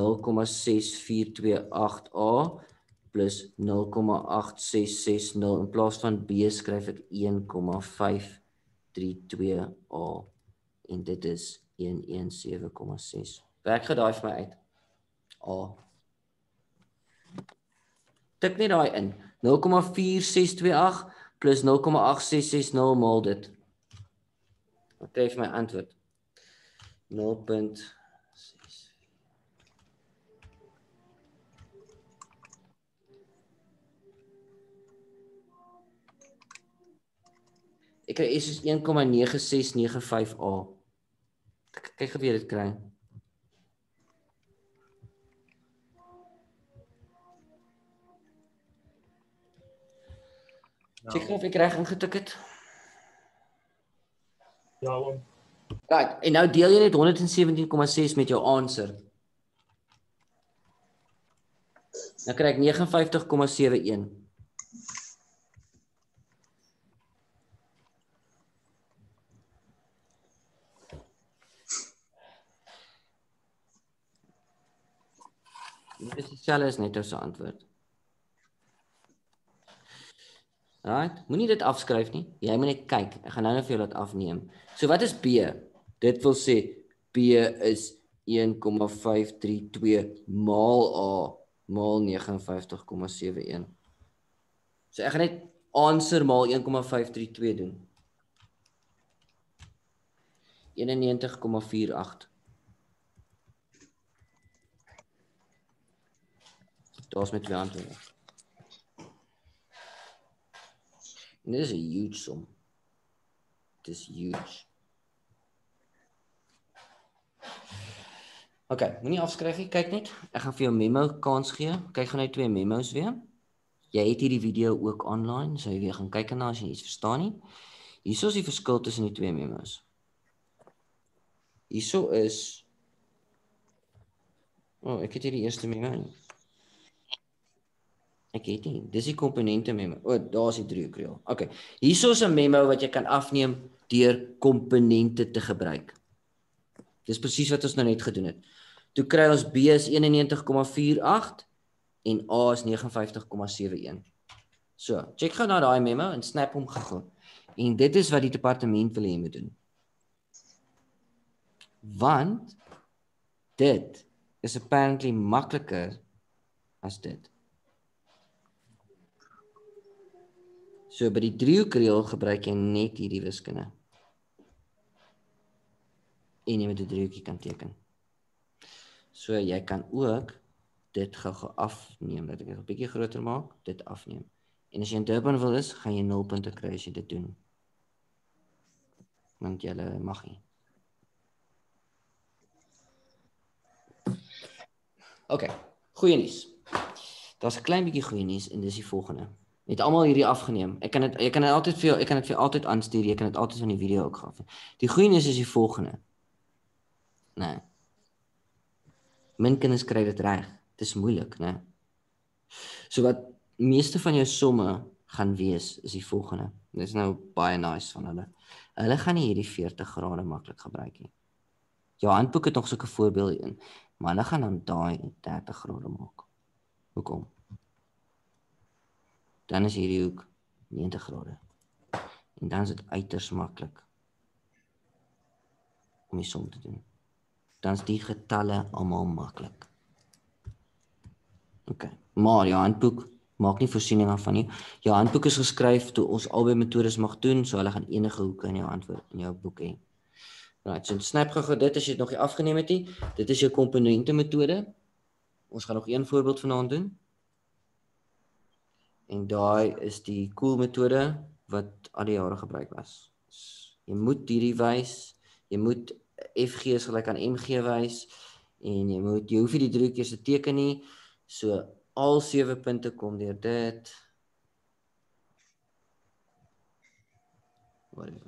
0,6428A plus 0,8660. In plaas van B skryf ek 1,532A. En dit is 117,6. Werk gou daai vir my uit. A. Tik net daai in. 0,4628 plus 0,8660 maal dit. Wat kry jy vir my antwoord? 0,6. Ek kry is 1,9695A. Kyk of jy dit kry. Check of ek reg ingetik het. Ja, oom. Right, en nou deel jy net 117,6 met jou answer. Nou kry ek 59,71. Dit is dieselfde as net ons antwoord. Right, moenie dit afskryf nie. Jy moet net kyk. Ek gaan nou net vir jou laat afneem. So wat is B? Dit wil sê B is 1,532 maal A maal 59,71. So ek gaan net answer maal 1,532 doen. 91,48. Daar's met 2 antwoorde. En dit is 'n huge som. Dit is huge. OK, moenie afskryf nie, kyk net. Ek gaan vir jou memo kans gee. Kyk gou net 2 memos weer. Jy het hierdie video ook online, so jy weer gaan kyk na as jy iets verstaan nie. Hierso is die verskil tussen die 2 memos. Hierso is ek het hierdie eerste memo nie. Ek het nie, dis die komponente memo. Daar is die driehoekreël. OK. Hierso is 'n memo wat jy kan afneem deur komponente te gebruik. Dis presies wat ons nou net gedoen het. Toe kry ons B is 91,48 en A is 59,71. So, check gou na daai memo en snap hom gou. En dit is wat die departement wil hê jy moet doen. Want dit is apparently makliker as dit. So by die driehoekreël gebruik jy net hierdie wiskunde. En jy met die driehoekie kan teken. So jy kan ook dit gou afneem, dat ek dit 'n bietjie groter maak, dit afneem. En as jy in Durban wil is, gaan jy 0 punte kry as jy dit doen. Want jy mag nie. OK, goeie nuus. Daar's 'n klein bietjie goeie nuus en dis die volgende. Het almal hierdie afgeneem. Ek kan dit altyd vir jou altyd aanstuur. Jy kan dit altyd van die video ook gaan. Die goeie nuus is die volgende. Nee. Min kinders kry dit reg. Dit is moeilik, né? So wat meeste van jou somme gaan wees is die volgende. Dit is nou baie nice van hulle. Hulle gaan nie hierdie 40 grade maklik gebruik nie. Jou handboek het nog sulke voorbeelde in, maar hulle gaan dan daai 30 grade maak. Hoekom? Dan is hierdie hoek 90 grade. En dan is dit uiters maklik om die som te doen. Dan is die getalle almal maklik. OK. Maar jou handboek maak nie voorsiening daarvan nie. Jou handboek is geskryf toe ons albei metodes mag doen, so hulle gaan enige hoeke in jou antwoord in jou boek hê. Right, so snap gou dit as jy dit nog nie afgeneem het nie. Dit is jou komponente metode. Ons gaan nog een voorbeeld vanaand doen. En daai is die cool metode wat al die jare gebruik was. Jy moet hierdie wys, jy moet FG is gelyk aan MG wys en jy hoef nie die driehoekies te teken nie. So al 7 punte kom deur dit. Whatever.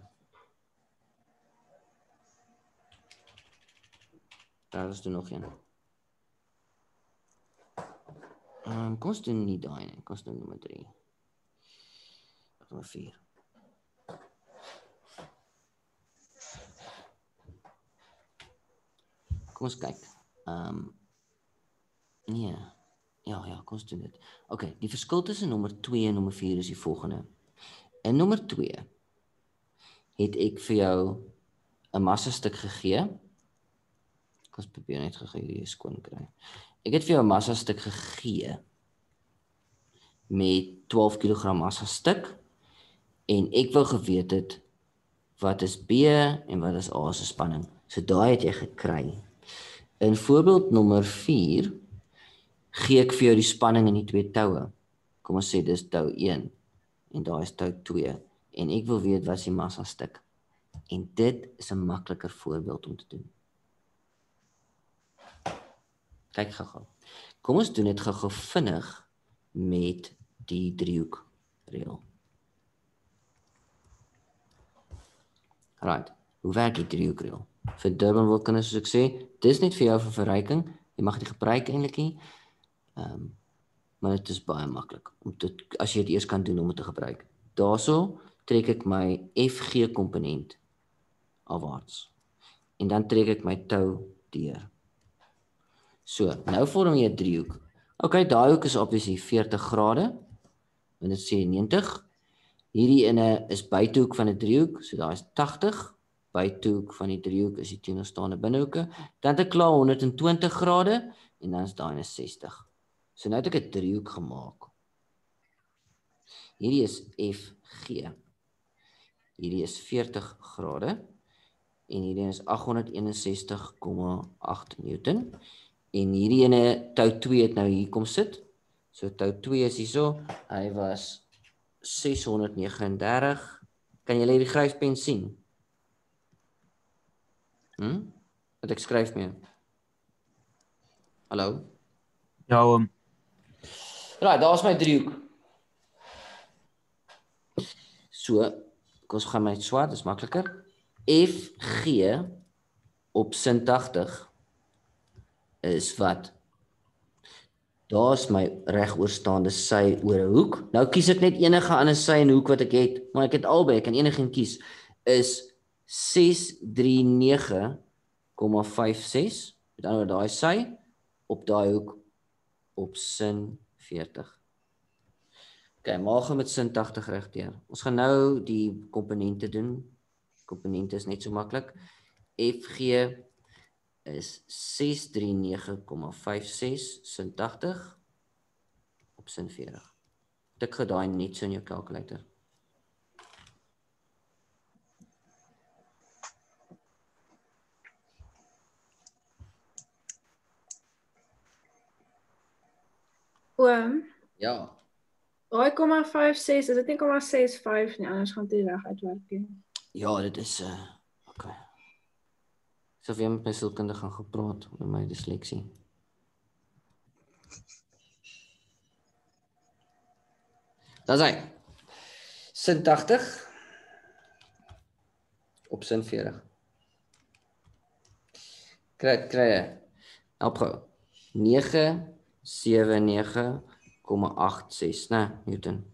Daar is er nog een. Kom ons doen nie daai nie, kom ons doen nommer 3. Nommer 4. Kom ons kyk. Nee. Ja, kom ons doen dit. Okay, die verskil tussen nommer 2 en nommer 4 is die volgende. In nommer 2 het ek vir jou 'n massa stuk gegee. Ek was probeer net gegee hierdie skoon kry. Ek het vir jou 'n massa stuk gegee met 12 kg massa stuk en ek wou geweet het wat is B en wat is A se spanning. So daai het jy gekry. In voorbeeld nommer 4 gee ek vir jou die spanning in die 2 toue. Kom ons sê dis tou 1 en daai is tou 2 en ek wil weet wat is die massa stuk. En dit is 'n makliker voorbeeld om te doen. Kyk gou-gou. Kom ons doen dit gou-gou vinnig met die driehoek reël. Right. Hoe werk die driehoek reël? Vir Durbanville kinders soos ek sê, dis net vir jou vir verryking. Jy mag dit gebruik eintlik nie. Maar dit is baie maklik om dit as jy dit eers kan doen om dit te gebruik. Daarso trek ek my FG komponent afwaarts. En dan trek ek my tou deur. So, nou vorm jy 'n driehoek. Okay, daai hoek is obviously 40 grade. En dit sê 90. Hierdie ene is buitehoek van 'n driehoek, so daar is 80. Buitehoek van die driehoek is die teenoorstaande binnehoeke. Dan het ek klaar 120 grade en dan is daai 60. So nou het ek 'n driehoek gemaak. Hierdie is FG. Hierdie is 40 grade en hierdie is 861,8 Newton. En hierdie ene tou 2 het nou hier kom sit. So tou 2 is hierso. Hy was 639. Kan julle hierdie skryfpen sien? Wat ek skryf mee. Hallo? Ja, Right, daar is my driehoek. So, kom ons gaan met swart, dis makliker. FG op sin 80 is wat? Daar is my regoorstaande sy oor 'n hoek. Nou kies ek net enige ander sy en hoek wat ek het, maar ek het albei, ek kan enigeen kies. Is 639,56. Met ander woorde daai sy op daai hoek op sin 40. Okay, maak hom met sin 80 regdeur. Ons gaan nou die komponente doen. Komponente is net so maklik. FG is 639,56 sin 80 op sin 40. Tik gou daai net so in jou kalkulator. Oom, Ja. daai 0,56, is dit nie 0,65 nie, anders gaan dit reg uitwerk nie. Ja, dit is okay. So weer met my sielkundige gaan gepraat oor my disleksie. Daar's hy. Sin 80 op sin 40. Kry. Help gou. 979,86, né, Newton.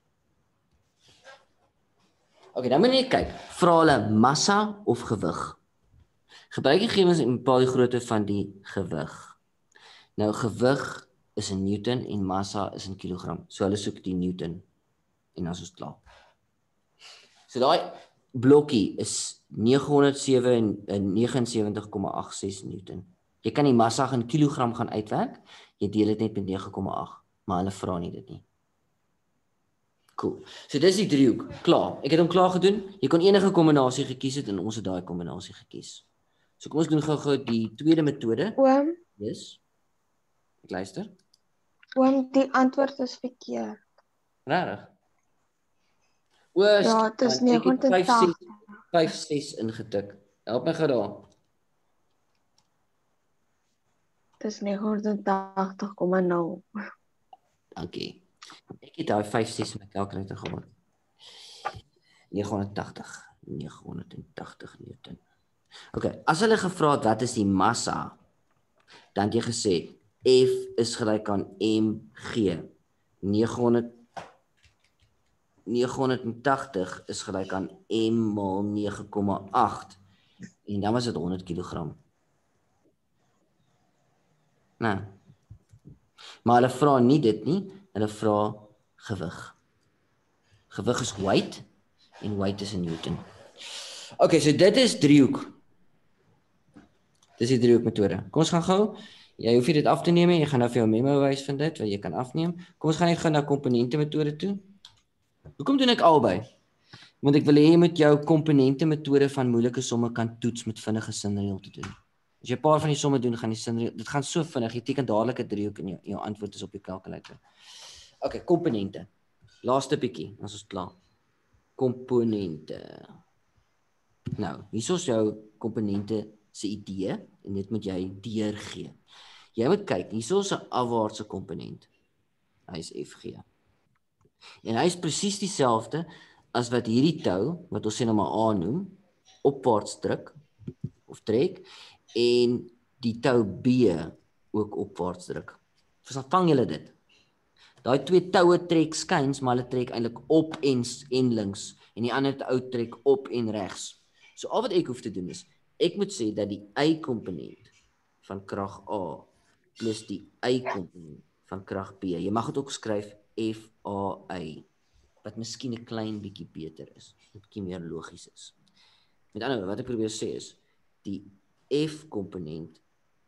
Okay, dan moet jy kyk. Vra hulle massa of gewig. Gebruik die gegevens en bepaal die grootte van die gewig. Nou gewig is in Newton en massa is in kilogram. So hulle soek die Newton en dan is ons klaar. So daai blokkie is 979,86 Newton. Jy kan die massa in kilogram gaan uitwerk. Jy deel dit net met 9,8, maar hulle vra nie dit nie. Cool. So dis die driehoek. Klaar. Ek het hom klaar gedoen. Jy kon enige kombinasie gekies het en ons het daai kombinasie gekies. So kom ons doen gou-gou die tweede metode. Oom, Yes. Ek luister. oom, die antwoord is verkeerd. Regtig? O, Ja, het is man, ek het 89. 5-6 ingetik. Help my gou daar. Het is 980,0. Dankie. Ek het daai 5-6 in my calculator gehad. 980 Newton. Okay, as hulle gevra het wat is die massa, dan het jy gesê F is gelyk aan mg. 980 is gelyk aan m maal 9,8 en dan was dit 100 kg. Nou. Maar hulle vra nie dit nie, hulle vra gewig. Gewig is weight en weight is in Newton. Okay, so dit is driehoek. Dis die driehoekmetode. Kom ons gaan gou. Jy hoef nie dit af te neem nie, jy gaan nou vir jou memo wys van dit wat jy kan afneem. Kom ons gaan net gou na komponente metode toe. Hoekom doen ek albei? Want ek wil hê jy moet jou komponente metode van moeilike somme kan toets met vinnige sinreël te doen. As jy 'n paar van die somme doen, gaan die sinreël, dit gaan so vinnig, jy teken dadelik 'n driehoek en jou antwoord is op jou kalkulator. Okay, komponente. Laaste bietjie, as ons klaar. Komponente. Nou, hier is jou komponente se idee en dit moet jy deurgee. Jy moet kyk, hier is 'n afwaartse komponent. Hy is Fg. En hy is presies dieselfde as wat hierdie tou, wat ons sê nou maar A noem, opwaarts druk of trek en die tou B ook opwaarts druk. Vang julle dit? Daai twee toue trek skuins, maar hulle trek eintlik op en links en die ander tou trek op en regs. So al wat ek hoef te doen is, ek moet sê dat die y-komponent van krag A plus die y-komponent van krag B, jy mag dit ook skryf FAY, wat miskien 'n klein bietjie beter is, 'n bietjie meer logies is. Met ander woorde, wat ek probeer sê is, die F-komponent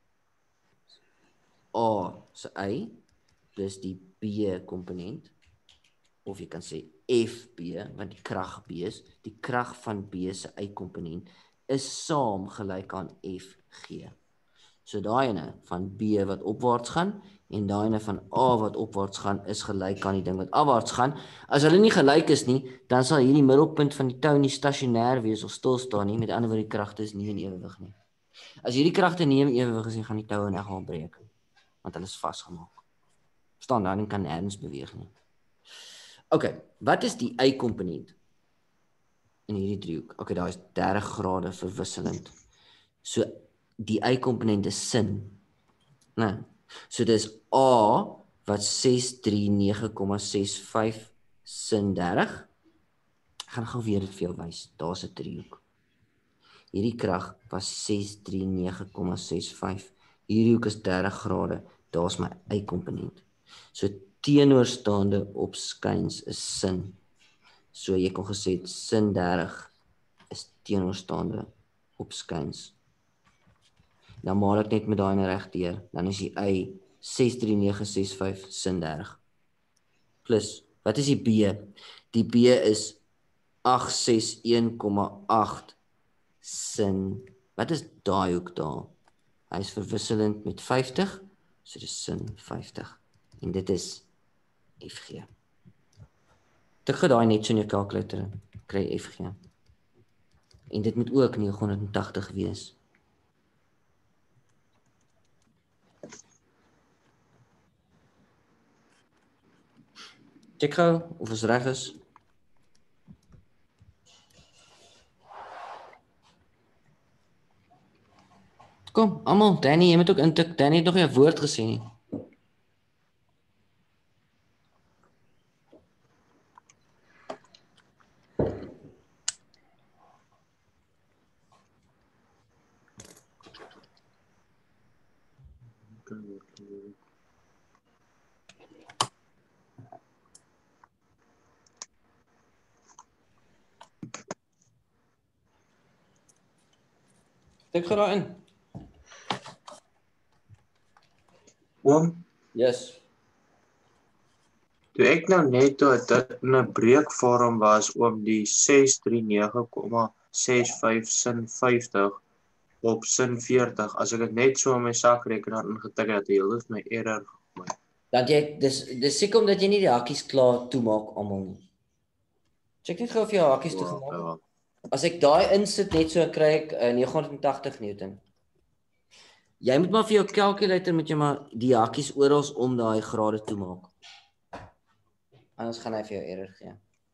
A se y plus die B-komponent, of jy kan sê FB, want die krag B is, die krag van B se y-komponent is saam gelyk aan Fg. So daai ene van B wat opwaarts gaan en daai ene van A wat opwaarts gaan is gelyk aan die ding wat afwaarts gaan. As hulle nie gelyk is nie, dan sal hierdie middelpunt van die tou nie stasionêr wees of stil staan nie. Met ander woorde, die kragte is nie in ewewig nie. As hierdie kragte nie in ewewig is, dan gaan die tou in elk geval breek, want hulle is vasgemaak. Staan daar en kan nêrens beweeg nie. Okay, wat is die y-komponent in hierdie driehoek? Okay, daar is 30 grade verwisselend. So die y-komponent is sin. Nee. So dis A wat 639,65 sin 30. Ek gaan gou weer dit vir jou wys. Daar's 'n driehoek. Hierdie krag was 639,65. Hierdie hoek is 30 grade. Daar's my y-komponent. So teenoorstaande op skuins is sin. So jy kon gesê het sin 30 is teenoorstaande op skuins. Dan maak ek net met daai reg deur. Dan is die y 63965 sin 30. Plus, wat is die b? Die b is 861,8 sin. Wat is daai hoek daar? Hy is verwisselend met 50, so dis sin 50. En dit is Fg. Tik daai net so in jou kalkulator, kry Fg. En dit moet ook 980 wees. Check gou of ons reg is. Kom, almal, Danny, jy moet ook intik. Danny het nog nie 'n woord gesê nie. Tik gou daarin. Oom, Yes. toe ek nou net toe dit in 'n breekvorm was oom die 639,65 sin 50 op sin 40, as ek dit net so in my sakrekenaar ingetik het, heel het my error gemaak. Dan dis seker omdat jy nie die hakkies klaar toemaak almal nie. Check net gou of jy hakkies toegemaak het. Ja. As ek daai insit net so kry ek 980 Newton. Jy moet maar vir jou calculator moet jy maar die hakkies oral om daai grade toemaak. Anders gaan hy vir jou error gee.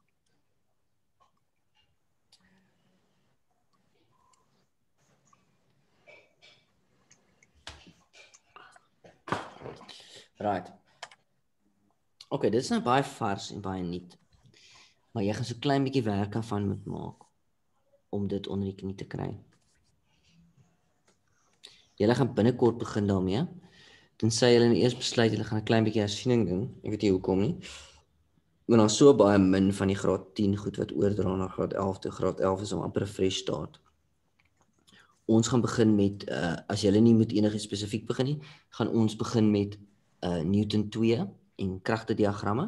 Right. Okay, dit is nou baie vars en baie nuut. Maar jy gaan so klein bietjie werk daarvan moet maak om dit onder die knie te kry. Julle gaan binnekort begin daarmee. Tensy julle eers besluit julle gaan 'n klein bietjie hersiening doen. Ek weet nie hoekom nie. Maar daar's so baie min van die graad 10 goed wat oordra na graad 11 toe. Graad 11 is om amper 'n fresh start. Ons gaan begin met as julle nie met enigiets spesifiek begin nie, gaan ons begin met Newton 2 en kragtediagramme.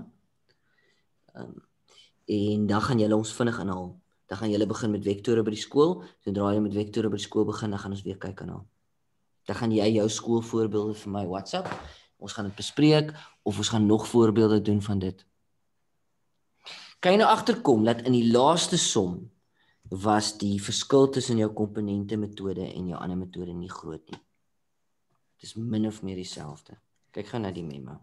En dan gaan julle ons vinnig inhaal. Dan gaan julle begin met vektore by die skool. Sodra jy met vektore by die skool begin, dan gaan ons weer kyk aan. Dan gaan jy jou skoolvoorbeelde vir my WhatsApp. Ons gaan dit bespreek of ons gaan nog voorbeelde doen van dit. Kan jy nou agterkom dat in die laaste som was die verskil tussen jou komponente metode en jou ander metode nie groot nie. Dit is min of meer dieselfde. Kyk gou na die memo.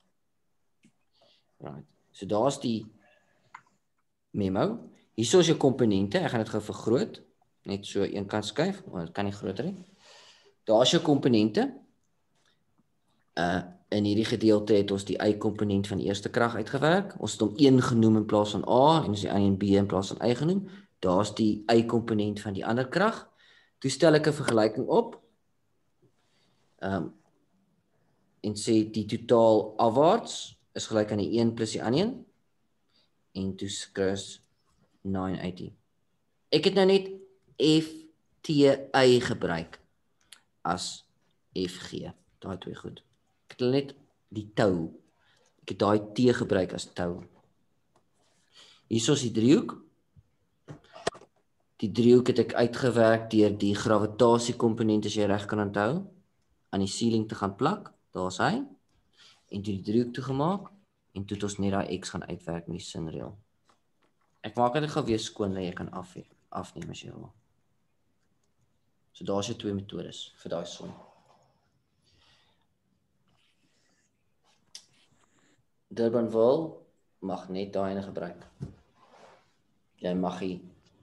Right. So daar's die memo. Hierso is jou komponente. Ek gaan dit gou vergroot. Net so een kant skuif, want dit kan nie groter nie. Daar's jou komponente. In hierdie gedeelte het ons die y-komponent van die eerste krag uitgewerk. Ons het hom 1 genoem in plaas van A en ons die y en B in plaas van y genoem. Daar's die y-komponent van die ander krag. Toe stel ek 'n vergelyking op. En sê die totaal afwaarts is gelyk aan die 1 plus die ander 1. En toe skryf 980. Ek het nou net FTI gebruik as FG. Daai twee goed. Ek het net die tou. Ek het daai T gebruik as tou. Hierso is die driehoek. Die driehoek het ek uitgewerk deur die gravitasiekomponent as jy reg kan onthou aan die ceiling te gaan plak. Daar's hy. En toe die driehoek toegemaak en toe het ons net daai X gaan uitwerk met die sinreël. Ek maak dit gou weer skoon dat jy kan afneem as jy wil. So daar's jou twee metodes vir daai som. Durbanville mag net daai ene gebruik. Jy mag hy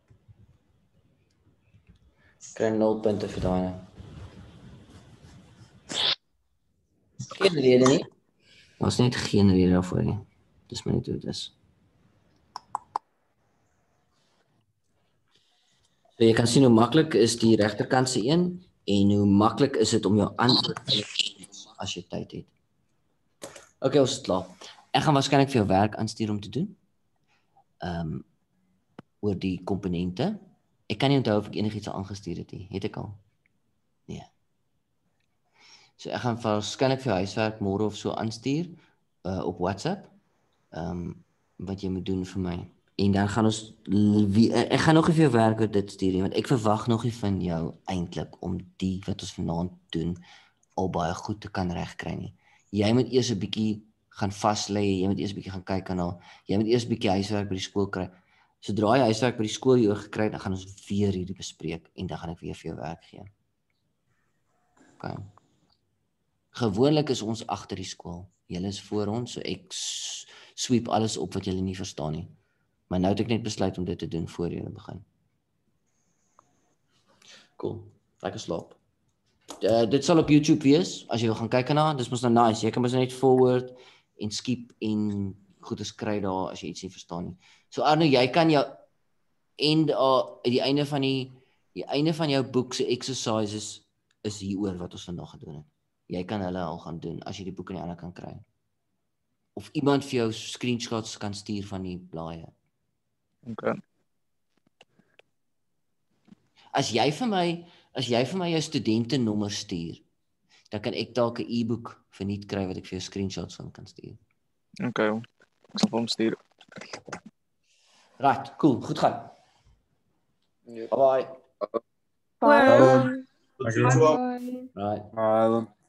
kry 0 punte vir daai ene. Geen rede nie. Daar's net geen rede daarvoor nie. Dis maar net hoe dit is. So jy kan sien hoe maklik is die regterkant se een en hoe maklik is dit om jou antwoord te gee as jy tyd het. Okay, ons is klaar. Ek gaan waarskynlik vir jou werk aanstuur om te doen. Oor die komponente. Ek kan nie onthou of ek enigiets al aangestuur het nie. Het ek al? Nee. So ek gaan waarskynlik vir jou huiswerk môre of so aanstuur op WhatsApp. Wat jy moet doen vir my. En dan gaan ons ek gaan nog nie vir jou werk oor dit stuur nie, want ek verwag nog nie van jou eintlik om die wat ons vanaand doen al baie goed te kan regkry nie. Jy moet eers 'n bietjie gaan vaslê, jy moet eers 'n bietjie gaan kyk aan al. Jy moet eers 'n bietjie huiswerk by die skool kry. Sodra jy huiswerk by die skool hier gekry het, dan gaan ons weer hierdie bespreek en dan gaan ek weer vir jou werk gee. Okay. Gewoonlik is ons agter die skool. Julle is voor ons, so ek sweep alles op wat julle nie verstaan nie. Maar nou het ek net besluit om dit te doen voor julle begin. Cool. Lekker slaap. Dit sal op YouTube wees, as jy wil gaan kyk na. Dis mos nou nice. Jy kan mos net forward en skip en goeie kry daar as jy iets nie verstaan nie. So Arno, jy kan jou die einde van jou boek se exercises is hieroor wat ons vandag gedoen het. Jy kan hulle al gaan doen as jy die boek in die hande kan kry. Of iemand vir jou screenshots kan stuur van die blaaie. Okay. As jy vir my jou studentenommer stuur, dan kan ek dalk 'n e-boek verniet kry wat ek vir jou screenshots van kan stuur. Okay. Ek sal hom stuur. Right, cool, goed gaan. Bye bye. Bye. Tot ziens. Bye. Right. Bye.